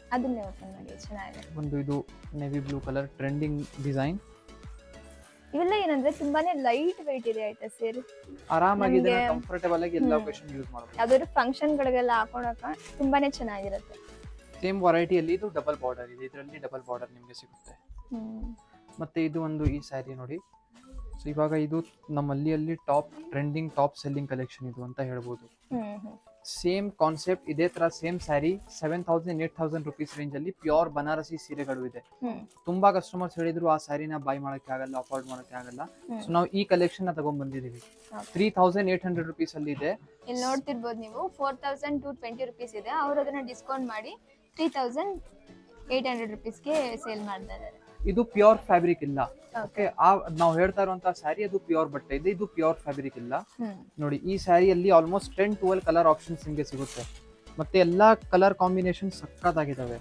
Speaker 1: ಅದನ್ನೇ ಓಪನ್ ಮಾಡಿ, ಚೆನ್ನಾಗಿದೆ.
Speaker 4: ಒಂದು ಇದು navy blue colour trending design.
Speaker 1: ಇವೆಲ್ಲ ಏನಂದ್ರೆ ತುಂಬಾನೇ ಲೈಟ್ ವೆಯ್ಟ್ ಇದೆ ಆಯ್ತಾ ಸರ್,
Speaker 4: ಆರಾಮಾಗಿದೆ, ಕಂಫರ್ಟಬಲ್ ಆಗಿ ಎಲ್ಲ ಒಕೇಶನ್ ಯೂಸ್ ಮಾಡಬಹುದು.
Speaker 1: ಯಾವ್ದಾದ್ರು ಫಂಕ್ಷನ್ ಗಳಿಗೆಲ್ಲ ಹಾಕೊಳಕ ತುಂಬಾನೇ ಚೆನ್ನಾಗಿರುತ್ತೆ.
Speaker 4: ಸೇಮ್ ವೆರೈಟಿಯಲ್ಲಿ ಇದು ಡಬಲ್ ಬಾರ್ಡರ್ ಇದೆ, ಇದರಲ್ಲಿ ಡಬಲ್ ಬಾರ್ಡರ್ ನಿಮಗೆ ಸಿಗುತ್ತೆ. ಮತ್ತೆ ಇದು ಒಂದು ಈ ಸ್ಯಾರಿ ನೋಡಿ. ಸೊ ಇವಾಗ ಇದು ನಮ್ಮಲ್ಲಿ ಅಲ್ಲಿ top trending top selling collection ಇದು ಅಂತ ಹೇಳ್ಬೋದು. ಸೇಮ್ ಕಾನ್ಸೆಪ್ಟ್, ಇದೇ ತರ same sari seven thousand eight thousand rupees range ಅಲ್ಲಿ ಪ್ಯೂರ್ ಬನಾರಸಿ ಸೀರೆಗಳು ಇದೆ. ತುಂಬಾ ಕಸ್ಟಮರ್ಸ್ ಹೇಳಿದ್ರು ಆ ಸ್ಯಾರಿನ ಬೈ ಮಾಡಕ್ಕೆ ಆಗಲ್ಲ, ಅಫೋರ್ಡ್ ಮಾಡಕ್ಕೆ ಆಗಲ್ಲ. ಸೊ ನಾವು ಈ ಕಲೆಕ್ಷನ್ ನ ತಗೊಂಡ್ ಬಂದಿದೀವಿ. Three thousand eight hundred rupees ಅಲ್ಲಿ ಇದೆ.
Speaker 1: ಇಲ್ಲಿ ನೋಡ್ತಿರ್ಬೋದು ನೀವು, four thousand two twenty rupees ಇದೆ. ಅವ್ರು ಅದನ್ನ ಡಿಸ್ಕೌಂಟ್ ಮಾಡಿ ತ್ರೀ ತೌಸಂಡ್ ಏಟ್ ಹಂಡ್ರೆಡ್ ರುಪೀಸ್ಗೆ ಸೇಲ್ ಮಾಡ್ತಾ ಇದ್ದಾರೆ.
Speaker 4: ಇದು ಪ್ಯೂರ್ ಫ್ಯಾಬ್ರಿಕ್ ಇಲ್ಲ. ಓಕೆ, ಆ ನಾವು ಹೇಳ್ತಾ ಇರುವಂತಹ ಸ್ಯಾರಿ ಅದು ಪ್ಯೂರ್ ಬಟ್ಟೆ ಇದೆ, ಇದು ಪ್ಯೂರ್ ಫ್ಯಾಬ್ರಿಕ್ ಇಲ್ಲ. ನೋಡಿ ಈ ಸ್ಯಾರಿಯಲ್ಲಿ almost ten twelve colour options ನಿಮಗೆ ಸಿಗುತ್ತೆ. ಮತ್ತೆ ಎಲ್ಲಾ ಕಲರ್ ಕಾಂಬಿನೇಷನ್ ಸಕ್ಕತ್ತಾಗಿದಾವೆ.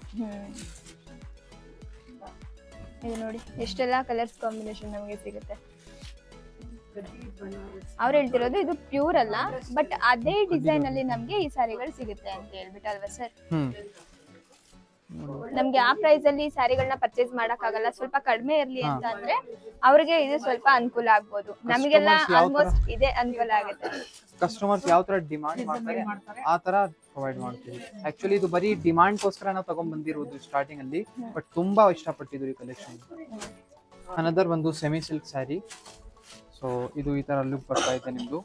Speaker 1: ಇದು ನೋಡಿ ಎಷ್ಟೆಲ್ಲಾ ಕಲರ್ಸ್ ಕಾಂಬಿನೇಷನ್ ನಮಗೆ ಸಿಗುತ್ತೆ. ಅವ್ರು ಹೇಳ್ತಿರೋದು ಇದು ಪ್ಯೂರ್ ಅಲ್ಲ, ಬಟ್ ಅದೇ ಡಿಸೈನ್ ಅಲ್ಲಿ ನಮ್ಗೆ ಈ ಸ್ಯಾರಿಗಳು ಸಿಗುತ್ತೆ ಅಂತ ಹೇಳ್ಬಿಟ್ಟು ಅಲ್ವಾ ಸರ್? ನಮ್ಗೆ ಆ ಪ್ರೈಸ್ ಅಲ್ಲಿ ಸ್ಯಾರಿಗಳನ್ನ ಪರ್ಚೇಸ್ ಮಾಡಕ್ ಆಗಲ್ಲ, ಸ್ವಲ್ಪ ಕಡಿಮೆ ಇರ್ಲಿ ಅಂತ ಅಂದ್ರೆ ಅವ್ರಿಗೆ ಇದು ಸ್ವಲ್ಪ ಅನುಕೂಲ ಆಗ್ಬೋದು. ನಮಗೆಲ್ಲ ಆಲ್ಮೋಸ್ಟ್ ಇದೇ ಅನುಕೂಲ ಆಗುತ್ತೆ.
Speaker 4: ಕಸ್ಟಮರ್ಸ್ ಯಾವ ತರ ಡಿಮಾಂಡ್ ಮಾಡ್ತಾರೆ ಆ ತರ ಪ್ರೊವೈಡ್ ಮಾಡ್ತೀವಿ. ಆಕ್ಚುಲಿ ಇದು ಬರೀ ಡಿಮಾಂಡ್ ಗೋಸ್ಕರ ನಾವು ತಗೊಂಡ್ ಬಂದಿರೋದು ಸ್ಟಾರ್ಟಿಂಗ್ ಅಲ್ಲಿ, ಬಟ್ ತುಂಬಾ ಇಷ್ಟಪಟ್ಟಿದ್ರು ಈ ಕಲೆಕ್ಷನ್. ಅನದರ್ ಒಂದು ಸೆಮಿ ಸಿಲ್ಕ್ ಸ್ಯಾರಿ. ಸೊ ಇದು ಈ ತರ ಲುಕ್ ಬರ್ತಾ ಇದೆ ನಿಮ್ದು.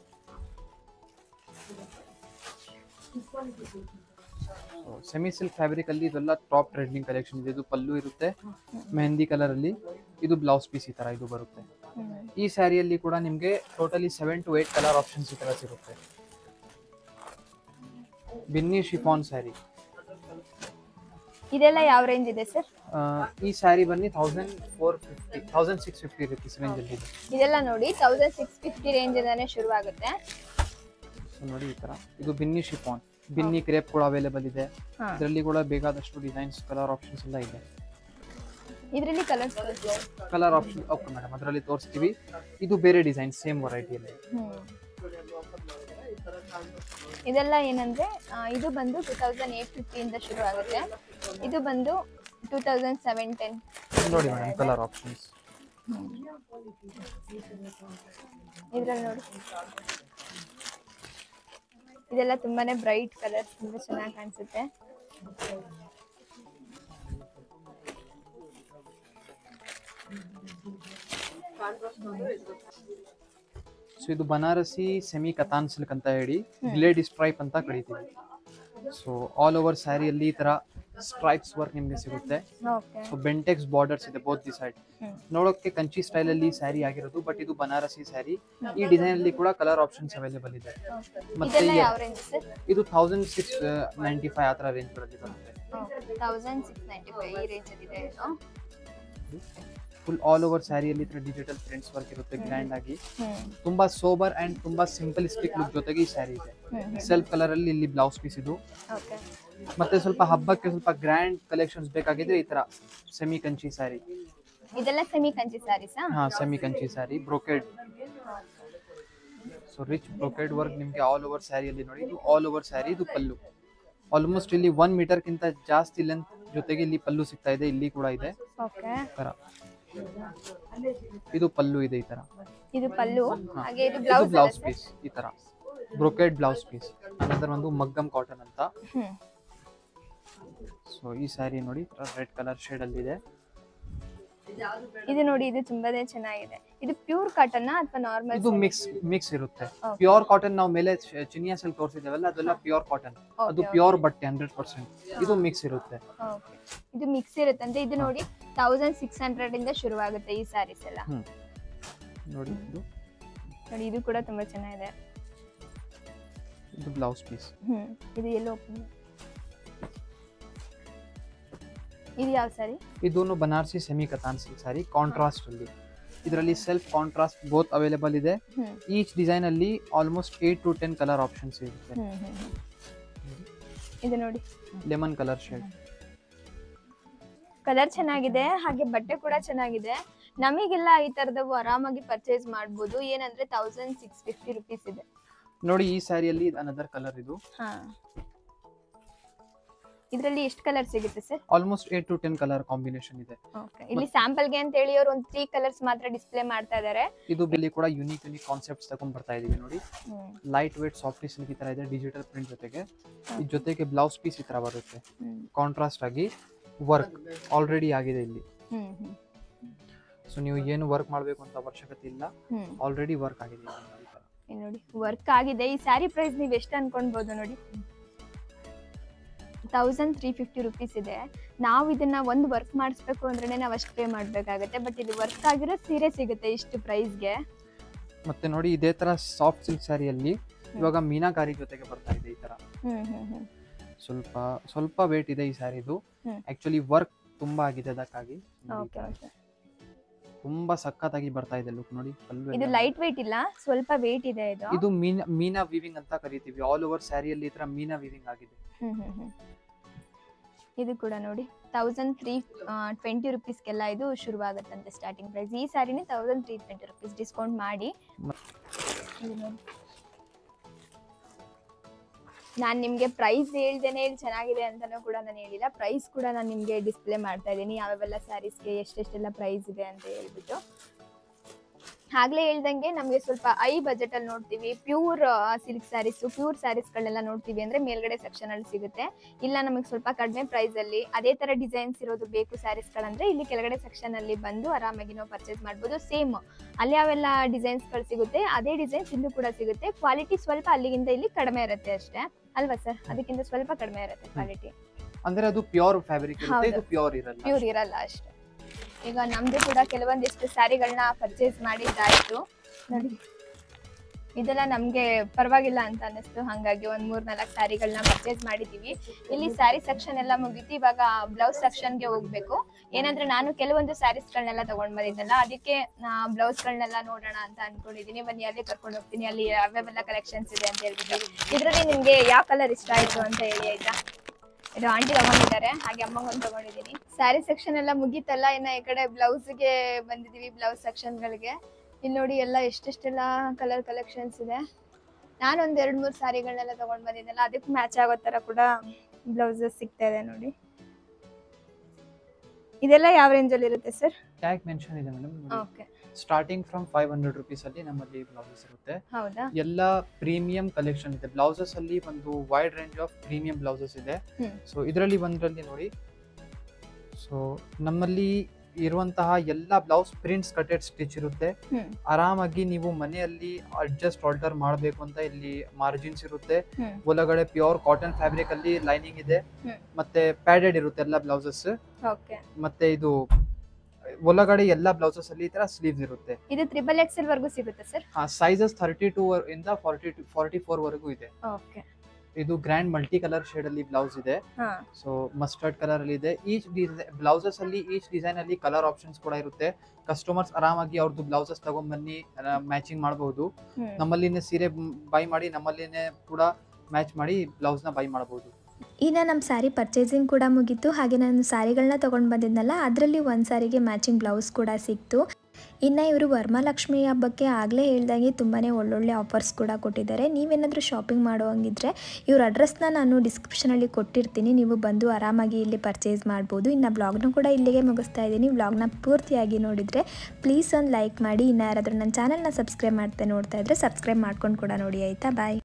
Speaker 4: ಸೆಮಿ ಸಿಲ್ಕ್ ಫ್ಯಾಬ್ರಿಕ್ ಅಲ್ಲಿ ಇದೆಲ್ಲ ಟಾಪ್ ಟ್ರೆಂಡಿಂಗ್ ಕಲೆಕ್ಷನ್ ಇದೆ. ಇದು ಪಲ್ಲು ಇರುತ್ತೆ ಮೆಹಂದಿ ಕಲರ್ ಅಲ್ಲಿ, ಇದು ಬ್ಲೌಸ್ ಪೀಸ್ ಈ ತರ ಇದು ಬರುತ್ತೆ. ಈ ಸ್ಯಾರಿಯಲ್ಲಿ ಕೂಡ ನಿಮ್ಗೆ totally seven to eight colour options ಈ ತರ ಸಿಗುತ್ತೆ. ಬಿನ್ನಿ ಶಿಫಾನ್ ಸ್ಯಾರಿ.
Speaker 1: ಇದೆಲ್ಲ ಯಾವ ರೇಂಜ್ ಇದೆ ಸರ್?
Speaker 4: ಈ sari Binny thousand four fifty thousand six fifty rupees range ಅಲ್ಲಿ ಇದೆ.
Speaker 1: ಇದೆಲ್ಲ ನೋಡಿ ತೌಸಂಡ್ ಸಿಕ್ಸ್ ಫಿಫ್ಟಿ ರೇಂಜ್ ಇಂದಾನೆ ಶುರು ಆಗುತ್ತೆ.
Speaker 4: ನೋಡಿ ಈ ತರ ಇದು ಬಿನ್ನಿ ಶಿಫಾನ್, ಬಿನ್ನಿ ಕ್ರೇಪ್ ಕೂಡ ಅವೈಲೇಬಲ್ ಇದೆ. ಇದರಲ್ಲಿ ಕೂಡ ಬೇಕಾದಷ್ಟು ಡಿಸೈನ್ಸ್ ಕಲರ್ ಆಪ್ಷನ್ಸ್ ಎಲ್ಲ ಇದೆ.
Speaker 1: ಇದರಲ್ಲಿ colours
Speaker 4: colour option okay madam, ಅದರಲ್ಲಿ ತೋರಿಸ್ತೀವಿ. ಇದು ಬೇರೆ ಡಿಸೈನ್ ಸೇಮ್ ವೆರೈಟಿಯಲ್ಲಿ.
Speaker 1: ಇದೆಲ್ಲ ಏನಂದ್ರೆ ಇದು ಬಂದು ಟೂ ತೌಸಂಡ್ ಏಟ್ ಫಿಫ್ಟಿ ಇಂದ ಶುರು ಆಗುತ್ತೆ. ಇದು ಬಂದು ಟೂ ತೌಸಂಡ್ ಸೆವೆನ್ ಟೆನ್.
Speaker 4: ನೋಡಿ ಮೇಡಮ್ ಕಲರ್ ಆಪ್ಷನ್ಸ್
Speaker 1: ಇದ್ರಲ್ಲಿ ನೋಡಿ. ಇದೆಲ್ಲ ತುಂಬಾನೇ ಬ್ರೈಟ್ ಕಲರ್, ತುಂಬಾ ಚೆನ್ನಾಗಿ ಕಾಣಿಸುತ್ತೆ.
Speaker 4: ಸೊ ಇದು ಬನಾರಸಿ ಸೆಮಿ ಕತಾನ್ ಸಿಲ್ಕ್ ಅಂತ ಹೇಳಿ ಗ್ಲೇಡ್ ಸ್ಟ್ರೈಪ್ ಅಂತ ಕರೀತೀವಿ. ಸೊ ಆಲ್ ಓವರ್ ಸ್ಯಾರಿಯಲ್ಲಿ ಈ ತರ ಸ್ಟ್ರೈಪ್ಸ್ ವರ್ಕ್ ನಿಮ್ಗೆ ಸಿಗುತ್ತೆ. ಸೊ ಬೆಂಟೆಕ್ಸ್ ಬಾರ್ಡರ್ಸ್ ಇದೆ ಬೋತ್ ದಿ ಸೈಡ್. ನೋಡೋಕೆ ಕಂಚಿ ಸ್ಟೈಲ್ ಅಲ್ಲಿ ಸ್ಯಾರಿ ಆಗಿರೋದು, ಬಟ್ ಇದು ಬನಾರಸಿ ಸ್ಯಾರಿ. ಈ ಡಿಸೈನ್ ಅಲ್ಲಿ ಕೂಡ ಕಲರ್ ಆಪ್ಷನ್ಸ್ ಅವೈಲೇಬಲ್ ಇದೆ. ಮತ್ತೆ ಇದು ತೌಸಂಡ್ ಸಿಕ್ಸ್ ನೈಂಟಿ ಫೈವ್ ಆ ತರ ರೇಂಜ್ ಗಳಲ್ಲಿ ಬರುತ್ತೆ. ಫುಲ್ ಆಲ್ ಓವರ್ ಸ್ಯಾರಿಯಲ್ಲಿ ಡಿಜಿಟಲ್ ಪ್ರಿಂಟ್ಸ್ ವರ್ಕ್ ಇರುತ್ತೆ, ಗ್ರ್ಯಾಂಡ್ ಆಗಿ. ತುಂಬಾ ಸೋಬರ್ ಅಂಡ್ ತುಂಬಾ ಸಿಂಪಲಿಸ್ಟಿಕ್ ಲುಕ್ ಜೊತೆಗೆ ಈ ಸ್ಯಾರಿ ಇದೆ. ಸೆಲ್ಫ್ ಕಲರ್ ಅಲ್ಲಿ ಇಲ್ಲಿ ಬ್ಲೌಸ್ ಪೀಸ್ ಇದು. ಮತ್ತೆ ಸ್ವಲ್ಪ ಹಬ್ಬಕ್ಕೆ ಸ್ವಲ್ಪ ಗ್ರ್ಯಾಂಡ್ ಕಲೆಕ್ಷನ್ಸ್ ಬೇಕಾಗಿದ್ರೆ ಈ ತರ ಸೆಮಿ ಕಂಚಿ ಸ್ಯಾರಿ.
Speaker 1: ಇದೆಲ್ಲ ಸೆಮಿ ಕಂಚಿ ಸ್ಯಾರೀಸ್. ಹಾ,
Speaker 4: semi Kanchi sari brocade. So rich brocade work ನಿಮ್ಗೆ ಆಲ್ ಓವರ್ ಸ್ಯಾರಿಯಲ್ಲಿ ನೋಡಿ. ಇದು ಆಲ್ ಓವರ್ ಸ್ಯಾರಿ, ಇದು ಪಲ್ಲು. ಆಲ್ಮೋಸ್ಟ್ ಇಲ್ಲಿ ಒನ್ ಮೀಟರ್ ಕಿಂತ ಜಾಸ್ತಿ ಲೆಂತ್ ಜೊತೆಗೆ ಇಲ್ಲಿ ಪಲ್ಲು ಸಿಗ್ತಾ ಇದೆ, ಇಲ್ಲಿ ಕೂಡ ಇದೆ. ತರ ಇದು ಪಲ್ಲು ಇದೆ ಈ ತರ.
Speaker 1: ಇದು ಪಲ್ಲು, ಹಾಗೆ ಇದು
Speaker 4: ಬ್ಲೌಸ್ ಪೀಸ್ ಈ ತರ ಬ್ರೋಕೆಡ್ ಬ್ಲೌಸ್ ಪೀಸ್. ಅನದರ್ ಒಂದು ಮಗ್ಗಮ್ ಕಾಟನ್ ಅಂತ. ಸೊ ಈ ಸ್ಯಾರಿ ನೋಡಿ ರೆಡ್ ಕಲರ್ ಶೇಡ್ ಅಲ್ಲಿ ಇದೆ.
Speaker 1: ಇದು ನೋಡಿ, ಇದು ತುಂಬಾನೇ ಚೆನ್ನಾಗಿದೆ. ಇದು ಪ್ಯೂರ್ ಕಾಟನ್ ಅಥವಾ ನಾರ್ಮಲ್?
Speaker 4: ಇದು ಮಿಕ್ಸ್ ಮಿಕ್ಸ್ ಇರುತ್ತೆ. ಪ್ಯೂರ್ ಕಾಟನ್ ನಾವು ಮೇಲೆ ಚಿನಿಯಾ ಸಿಲ್ಕ್ ತೋರಿಸಿದೇವಲ್ಲ, ಅದೆಲ್ಲ ಪ್ಯೂರ್ ಕಾಟನ್, ಅದು ಪ್ಯೂರ್ ಬಟ್ಟೆ ಹಂಡ್ರೆಡ್ ಪರ್ಸೆಂಟ್. ಇದು ಮಿಕ್ಸ್ ಇರುತ್ತೆ.
Speaker 1: ಇದು ಮಿಕ್ಸ್ ಇರುತ್ತೆ ಅಂದ್ರೆ ಇದು ನೋಡಿ ತೌಸಂಡ್ ಸಿಕ್ಸ್ ಹಂಡ್ರೆಡ್ ಇಂದ ಶುರುವಾಗುತ್ತೆ ಈ ಸ್ಯಾರೀಸ್ ಎಲ್ಲ.
Speaker 4: ನೋಡಿ ಇದು
Speaker 1: ನೋಡಿ, ಇದು ಕೂಡ ತುಂಬಾ ಚೆನ್ನಾಗಿದೆ.
Speaker 4: ಇದು ಬ್ಲೌಸ್ ಪೀಸ್.
Speaker 1: ಹ್ಮ್ ಇದು ಎಲ್ಲೋ ಓಪನ್. ಇದು ಯಾವ ಸ್ಯಾರಿ?
Speaker 4: ಇದೂನು Banarasi semi Katan silk sari, contrast ಅಲ್ಲಿ. ಇದರಲ್ಲಿ ಸೆಲ್ಫ್ ಕಾಂಟ್ರಾಸ್ಟ್ ಬೋತ್ ಅವೈಲೇಬಲ್ ಇದೆ. ಈಚ್ ಡಿಸೈನ್ ಅಲ್ಲಿ almost eight to ten colour options ಇರುತ್ತೆ.
Speaker 1: ಇದು ನೋಡಿ
Speaker 4: ಲೆಮನ್ ಕಲರ್ ಶೇಡ್.
Speaker 1: ಕಲರ್ ಚೆನ್ನಾಗಿದೆ, ಹಾಗೆ ಬಟ್ಟೆ ಕೂಡ ಚೆನ್ನಾಗಿದೆ. ನಮಗೆಲ್ಲ ಈ ತರದವು ಆರಾಮಾಗಿ ಪರ್ಚೇಸ್ ಮಾಡಬಹುದು. ಏನಂದ್ರೆ ತೌಸಂಡ್ ಸಿಕ್ಸ್ ಫಿಫ್ಟಿ ರುಪೀಸ್ ಇದೆ.
Speaker 4: ನೋಡಿ ಈ ಸ್ಯಾರಿಯಲ್ಲಿ ಅನದರ್ ಕಲರ್ ಇದು.
Speaker 1: ಇದರಲ್ಲಿ ಎಷ್ಟು ಕಲರ್ ಸಿಗುತ್ತೆ sir?
Speaker 4: Almost eight to ten colour combination ಇದೆ.
Speaker 1: ಓಕೆ, ಇಲ್ಲಿ ಸ್ಯಾಂಪಲ್ ಗೆ ಅಂತ ಹೇಳಿ ಅವರು ಒಂದು ತ್ರೀ ಕಲರ್ಸ್ ಮಾತ್ರ ಡಿಸ್ಪ್ಲೇ ಮಾಡ್ತಾ ಇದ್ದಾರೆ.
Speaker 4: ಇದು ಬಿಲ್ಲಿ ಕೂಡ ಯೂನಿಕ್ ಯೂನಿಕ್ ಕಾನ್ಸೆಪ್ಟ್ಸ್ ತಗೊಂಡ್ ಬರ್ತಾ ಇದೀವಿ ನೋಡಿ. ಲೈಟ್ ವೇಟ್ ಸಾಫ್ಟ್ ಸಿಲ್ಕ್ ಈ ತರ ಇದೆ ಡಿಜಿಟಲ್ ಪ್ರಿಂಟ್ ಜೊತೆಗೆ. ಈ ಜೊತೆಗೆ ಬ್ಲೌಸ್ ಪೀಸ್ ಈ ತರ ಬರುತ್ತೆ ಕಾಂಟ್ರಾಸ್ಟ್ ಆಗಿ. ವರ್ಕ್ ಆಲ್ರೆಡಿ ಆಗಿದೆ ಇಲ್ಲಿ. ಸೊ ನೀವು ಏನು ವರ್ಕ್ ಮಾಡಬೇಕು ಅಂತ ಅವಶ್ಯಕತೆ ಇಲ್ಲ, ಆಲ್ರೆಡಿ ವರ್ಕ್ ಆಗಿದೆ
Speaker 1: ನೋಡಿ. ವರ್ಕ್ ಆಗಿದೆ. ಈ ಸ್ಯಾರಿ ಪ್ರೈಸ್ ನೀವು ಎಷ್ಟು ಅನ್ಕೊಳ್ಬಹುದು ನೋಡಿ, ತೌಸಂಡ್ ತ್ರೀ ಫಿಫ್ಟಿ ರುಪೀಸ್ ಇದೆ. ನಾವು ಇದನ್ನ ಒಂದು ವರ್ಕ್ ಮಾಡಿಸ್ಬೇಕು ಅಂದ್ರೆ ನಾವು ಅಷ್ಟು ಪೇ ಮಾಡ್ಬೇಕಾಗತ್ತೆ. ಬಟ್ ಇದು ವರ್ಕ್ ಆಗಿರೋ ಸೀರೆ ಸಿಗುತ್ತೆ ಇಷ್ಟು ಪ್ರೈಸ್ಗೆ.
Speaker 4: ಮತ್ತೆ ನೋಡಿ ಇದೇ ತರ ಸಾಫ್ಟ್ ಸಿಲ್ಕ್ ಸ್ಯಾರಿಯಲ್ಲಿ ಇವಾಗ ಮೀನಾಕಾರಿ ಜೊತೆಗೆ ಬರ್ತಾ ಇದೆ ಈ ತರ. ಸ್ವಲ್ಪ ಸ್ವಲ್ಪ ವೇಟ್ ಇದೆ ಈ ಸ್ಯಾರಿದು. ಆಕ್ಚುಲಿ ವರ್ಕ್ ತುಂಬಾ ಆಗಿದೆ ಅದಕ್ಕಾಗಿ ತುಂಬಾ ಸಕ್ಕತ್ತಾಗಿ ಬರ್ತಾ ಇದೆ ಲುಕ್ ನೋಡಿ.
Speaker 1: ಇದು ಲೈಟ್ ವೇಟ್ ಇಲ್ಲ, ಸ್ವಲ್ಪ ವೇಟ್ ಇದೆ. ಇದು
Speaker 4: ಇದು ಮೀನಾ ಮೀನಾ ವೀವಿಂಗ್ ಅಂತ ಕರಿತೀವಿ. ಆಲ್ ಓವರ್ ಸ್ಯಾರಿಯಲ್ಲಿ ಈ ತರ ಮೀನಾ ವೀವಿಂಗ್ ಆಗಿದೆ.
Speaker 1: ಇದು ಕೂಡ ನೋಡಿ ತೌಸಂಡ್ ತ್ರೀ ಟ್ವೆಂಟಿ ರುಪೀಸ್ಗೆಲ್ಲ ಇದು ಶುರುವಾಗುತ್ತಂತೆ ಸ್ಟಾರ್ಟಿಂಗ್ ಪ್ರೈಸ್. ಈ ಸ್ಯಾರಿನೇ thousand three twenty rupees discount ಮಾಡಿ. ನಾನು ನಿಮಗೆ ಪ್ರೈಸ್ ಹೇಳ್ದೇನೆ ಹೇಳಿ ಚೆನ್ನಾಗಿದೆ ಅಂತಲೂ ಕೂಡ ನಾನು ಹೇಳಿಲ್ಲ. ಪ್ರೈಸ್ ಕೂಡ ನಾನು ನಿಮಗೆ ಡಿಸ್ಪ್ಲೇ ಮಾಡ್ತಾ ಇದ್ದೀನಿ, ಯಾವ್ಯಾವೆಲ್ಲ ಸ್ಯಾರೀಸ್ಗೆ ಎಷ್ಟೆಷ್ಟೆಲ್ಲ ಪ್ರೈಸ್ ಇದೆ ಅಂತ ಹೇಳ್ಬಿಟ್ಟು. ಆಗ್ಲೇ ಹೇಳ್ದಂಗೆ ನಮಗೆ ಸ್ವಲ್ಪ ಐ ಬಜೆಟ್ ಅಲ್ಲಿ ನೋಡ್ತೀವಿ, ಪ್ಯೂರ್ ಸಿಲ್ಕ್ ಸ್ಯಾರೀಸ್ ಪ್ಯೂರ್ ಸ್ಯಾರೀಸ್ಗಳನ್ನೆಲ್ಲ ನೋಡ್ತೀವಿ ಅಂದ್ರೆ ಮೇಲ್ಗಡೆ ಸೆಕ್ಷನ್ ಅಲ್ಲಿ ಸಿಗುತ್ತೆ. ಇಲ್ಲ ನಮಗೆ ಸ್ವಲ್ಪ ಕಡಿಮೆ ಪ್ರೈಸ್ ಅಲ್ಲಿ ಅದೇ ತರ ಡಿಸೈನ್ಸ್ ಇರೋದು ಬೇಕು ಸ್ಯಾರೀಸ್ಗಳಂದ್ರೆ ಇಲ್ಲಿ ಕೆಳಗಡೆ ಸೆಕ್ಷನ್ ಅಲ್ಲಿ ಬಂದು ಆರಾಮಾಗಿ ನಾವು ಪರ್ಚೇಸ್ ಮಾಡ್ಬೋದು. ಸೇಮ್ ಅಲ್ಲಿ ಯಾವೆಲ್ಲ ಡಿಸೈನ್ಸ್ ಗಳು ಸಿಗುತ್ತೆ ಅದೇ ಡಿಸೈನ್ಸ್ ಇಲ್ಲೂ ಕೂಡ ಸಿಗುತ್ತೆ. ಕ್ವಾಲಿಟಿ ಸ್ವಲ್ಪ ಅಲ್ಲಿಗಿಂತ ಇಲ್ಲಿ ಕಡಿಮೆ ಇರುತ್ತೆ ಅಷ್ಟೇ ಅಲ್ವಾ ಸರ್? ಅದಕ್ಕಿಂತ ಸ್ವಲ್ಪ ಕಡಿಮೆ ಇರುತ್ತೆ ಕ್ವಾಲಿಟಿ.
Speaker 4: ಅಂದ್ರೆ ಅದು ಪ್ಯೂರ್ ಫ್ಯಾಬ್ರಿಕ್ ಇರುತ್ತೆ, ಇದು ಪ್ಯೂರ್ ಇರಲ್ಲ.
Speaker 1: ಪ್ಯೂರ್ ಇರಲ್ಲ ಅಷ್ಟೇ. ಈಗ ನಮ್ದು ಕೂಡ ಕೆಲವೊಂದಿಷ್ಟು ಸ್ಯಾರಿಗಳನ್ನ ಪರ್ಚೇಸ್ ಮಾಡಿದ್ದಾಯ್ತು ನೋಡಿ. ಇದೆಲ್ಲ ನಮ್ಗೆ ಪರವಾಗಿಲ್ಲ ಅಂತ ಅನ್ನಿಸ್ತು, ಹಂಗಾಗಿ ಒಂದ್ ಮೂರ್ ನಾಲ್ಕು ಸ್ಯಾರಿಗಳನ್ನ ಪರ್ಚೇಸ್ ಮಾಡಿದೀವಿ. ಇಲ್ಲಿ ಸ್ಯಾರಿ ಸೆಕ್ಷನ್ ಎಲ್ಲ ಮುಗಿತು, ಇವಾಗ ಬ್ಲೌಸ್ ಸೆಕ್ಷನ್ಗೆ ಹೋಗ್ಬೇಕು. ಏನಂದ್ರೆ ನಾನು ಕೆಲವೊಂದು ಸ್ಯಾರೀಸ್ಗಳನ್ನೆಲ್ಲ ತಗೊಂಡ್ ಬಂದಿದ್ದಲ್ಲ, ಅದಕ್ಕೆ ಬ್ಲೌಸ್ ಗಳನ್ನೆಲ್ಲ ನೋಡೋಣ ಅಂತ ಅನ್ಕೊಂಡಿದೀನಿ. ಬನ್ನಿ ಅಲ್ಲಿ ಕರ್ಕೊಂಡು ಹೋಗ್ತೀನಿ, ಅಲ್ಲಿ ಯಾವ್ಯಾವೆಲ್ಲ ಕಲೆಕ್ಷನ್ಸ್ ಇದೆ ಅಂತ ಹೇಳ್ಬಿಟ್ಟು. ಇದ್ರಲ್ಲಿ ನಿಮ್ಗೆ ಯಾವ ಕಲರ್ ಇಷ್ಟ ಆಯ್ತು ಅಂತ ಹೇಳಿ ಆಯ್ತಾ. ಇದು ಆಂಟಿ ತಗೊಂಡಿದ್ದಾರೆ, ಹಾಗೆ ಅಮ್ಮಂಗ್ ಒಂದು ತಗೊಂಡಿದ್ದೀನಿ. ಸ್ಯಾರಿ ಸೆಕ್ಷನ್ ಎಲ್ಲ ಮುಗೀತಲ್ಲ, ಇನ್ನ ಈ ಕಡೆ ಬ್ಲೌಸ್ಗೆ ಬಂದಿದೀವಿ, ಬ್ಲೌಸ್ ಸೆಕ್ಷನ್ ಗಳಿಗೆ. ಇಲ್ಲಿ ನೋಡಿ ಎಲ್ಲ ಎಷ್ಟೆಷ್ಟೆಲ್ಲ ಕಲರ್ ಕಲೆಕ್ಷನ್ಸ್ ಇದೆ. ನಾನು ಒಂದ್ ಎರಡ್ ಮೂರ್ ಸ್ಯಾರಿಗಳನ್ನೆಲ್ಲ ತಗೊಂಡ್ ಬಂದಿದ್ದೆಲ್ಲ, ಅದಕ್ಕೆ ಮ್ಯಾಚ್ ಆಗೋ ತರ ಕೂಡ ಬ್ಲೌಸಸ್ ಸಿಗ್ತಾ ಇದೆ ನೋಡಿ. ಇದೆಲ್ಲ ಯಾವ ರೇಂಜ್ ಅಲ್ಲಿ ಇರುತ್ತೆ ಸರ್?
Speaker 4: ಟ್ಯಾಗ್ ಮೆನ್ಷನ್ ಇದೆ madam.
Speaker 1: Okay,
Speaker 4: starting from five hundred rupees ಅಲ್ಲಿ ನಮ್ಮಲ್ಲಿ ಬ್ಲೌಸಸ್ ಇರುತ್ತೆ.
Speaker 1: ಹೌದಾ?
Speaker 4: ಎಲ್ಲ ಪ್ರೀಮಿಯಂ ಕಲೆಕ್ಷನ್ ಇದೆ. ಬ್ಲೌಸಸ್ ಅಲ್ಲಿ ಒಂದು wide range of premium blouses ಇದೆ. ಸೊ ಇದರಲ್ಲಿ ಒಂದರಲ್ಲಿ ನೋಡಿ, ಸೊ ನಮ್ಮಲ್ಲಿ ಇರುವಂತಹ ಎಲ್ಲ ಬ್ಲೌಸ್ ಪ್ರಿಂಟ್ಸ್ ಕಟೆಡ್ ಸ್ಟಿಚ್ ಇರುತ್ತೆ. ಆರಾಮಾಗಿ ನೀವು ಮನೆಯಲ್ಲಿ ಅಡ್ಜಸ್ಟ್ ಆಲ್ಟರ್ ಮಾಡಬೇಕು ಅಂತ ಇಲ್ಲಿ ಮಾರ್ಜಿನ್ಸ್ ಇರುತ್ತೆ. ಒಳಗಡೆ ಪ್ಯೂರ್ ಕಾಟನ್ ಫ್ಯಾಬ್ರಿಕ್ ಅಲ್ಲಿ ಲೈನಿಂಗ್ ಇದೆ, ಮತ್ತೆ ಪ್ಯಾಡೆಡ್ ಇರುತ್ತೆ ಎಲ್ಲ ಬ್ಲೌಸಸ್. ಮತ್ತೆ ಇದು ಒಳಗಡೆ ಎಲ್ಲ ಬ್ಲೌಸಸ್ ಅಲ್ಲಿ ಈ ತರ ಸ್ಲೀವ್ಸ್ ಇರುತ್ತೆ.
Speaker 1: ಇದು ತ್ರಿಬಲ್ ಎಕ್ಸೆಲ್ ವರೆಗೂ ಸಿಗುತ್ತೆ ಸರ್?
Speaker 4: ಹಾ, ಸೈಜಸ್ ತರ್ಟಿ ಟೂ ಇಂದ ಫಾರ್ಟಿ ಫಾರ್ಟಿ ಫೋರ್ ವರೆಗೂ ಇದೆ.
Speaker 1: ಓಕೆ,
Speaker 4: ಇದು ಗ್ರ್ಯಾಂಡ್ ಮಲ್ಟಿ ಕಲರ್ ಶೇಡ್ ಅಲ್ಲಿ ಬ್ಲೌಸ್ ಇದೆ. ಸೊ ಮಸ್ಟರ್ಡ್ ಕಲರ್ ಅಲ್ಲಿ ಇದೆ. ಈಚ್ ಬ್ಲೌಸಸ್ ಅಲ್ಲಿ ಈಚ್ ಡಿಸೈನ್ ಅಲ್ಲಿ ಕಲರ್ ಆಪ್ಷನ್ಸ್ ಕೂಡ ಇರುತ್ತೆ. ಕಸ್ಟಮರ್ಸ್ ಆರಾಮಾಗಿ ಅವ್ರದ್ದು ಬ್ಲೌಸಸ್ ತಗೊಂಡ್ ಬನ್ನಿ ಮ್ಯಾಚಿಂಗ್ ಮಾಡಬಹುದು. ನಮ್ಮಲ್ಲಿನೇ ಸೀರೆ ಬೈ ಮಾಡಿ ನಮ್ಮಲ್ಲಿನೇ ಕೂಡ ಮ್ಯಾಚ್ ಮಾಡಿ ಬ್ಲೌಸ್ ನ ಬೈ ಮಾಡಬಹುದು.
Speaker 3: ಇನ್ನು ನಮ್ಮ ಸ್ಯಾರಿ ಪರ್ಚೇಸಿಂಗ್ ಕೂಡ ಮುಗೀತು. ಹಾಗೆ ನಾನು ಸ್ಯಾರಿಗಳನ್ನ ತೊಗೊಂಡು ಬಂದಿದ್ನಲ್ಲ, ಅದರಲ್ಲಿ ಒಂದು ಸ್ಯಾರಿಗೆ ಮ್ಯಾಚಿಂಗ್ ಬ್ಲೌಸ್ ಕೂಡ ಸಿಕ್ತು. ಇನ್ನು ಇವರು ವರಮಹಾಲಕ್ಷ್ಮಿ ಹಬ್ಬಕ್ಕೆ ಆಗಲೇ ಹೇಳ್ದಾಗೆ ತುಂಬಾ ಒಳ್ಳೊಳ್ಳೆ ಆಫರ್ಸ್ ಕೂಡ ಕೊಟ್ಟಿದ್ದಾರೆ. ನೀವೇನಾದರೂ ಶಾಪಿಂಗ್ ಮಾಡೋ ಹಂಗಿದ್ರೆ ಇವ್ರ ಅಡ್ರೆಸ್ನ ನಾನು ಡಿಸ್ಕ್ರಿಪ್ಷನಲ್ಲಿ ಕೊಟ್ಟಿರ್ತೀನಿ, ನೀವು ಬಂದು ಆರಾಮಾಗಿ ಇಲ್ಲಿ ಪರ್ಚೇಸ್ ಮಾಡ್ಬೋದು. ಇನ್ನು ಬ್ಲಾಗ್ನ ಕೂಡ ಇಲ್ಲಿಗೆ ಮುಗಿಸ್ತಾ ಇದ್ದೀನಿ. ಬ್ಲಾಗ್ನ ಪೂರ್ತಿಯಾಗಿ ನೋಡಿದರೆ ಪ್ಲೀಸ್ ಒಂದು ಲೈಕ್ ಮಾಡಿ. ಇನ್ನು ಯಾರಾದರೂ ನನ್ನ ಚಾನಲ್ನ ಸಬ್ಸ್ಕ್ರೈಬ್ ಮಾಡ್ತಾ ನೋಡ್ತಾ ಇದ್ದರೆ ಸಬ್ಸ್ಕ್ರೈಬ್ ಮಾಡ್ಕೊಂಡು ಕೂಡ ನೋಡಿ ಆಯಿತಾ. ಬಾಯ್.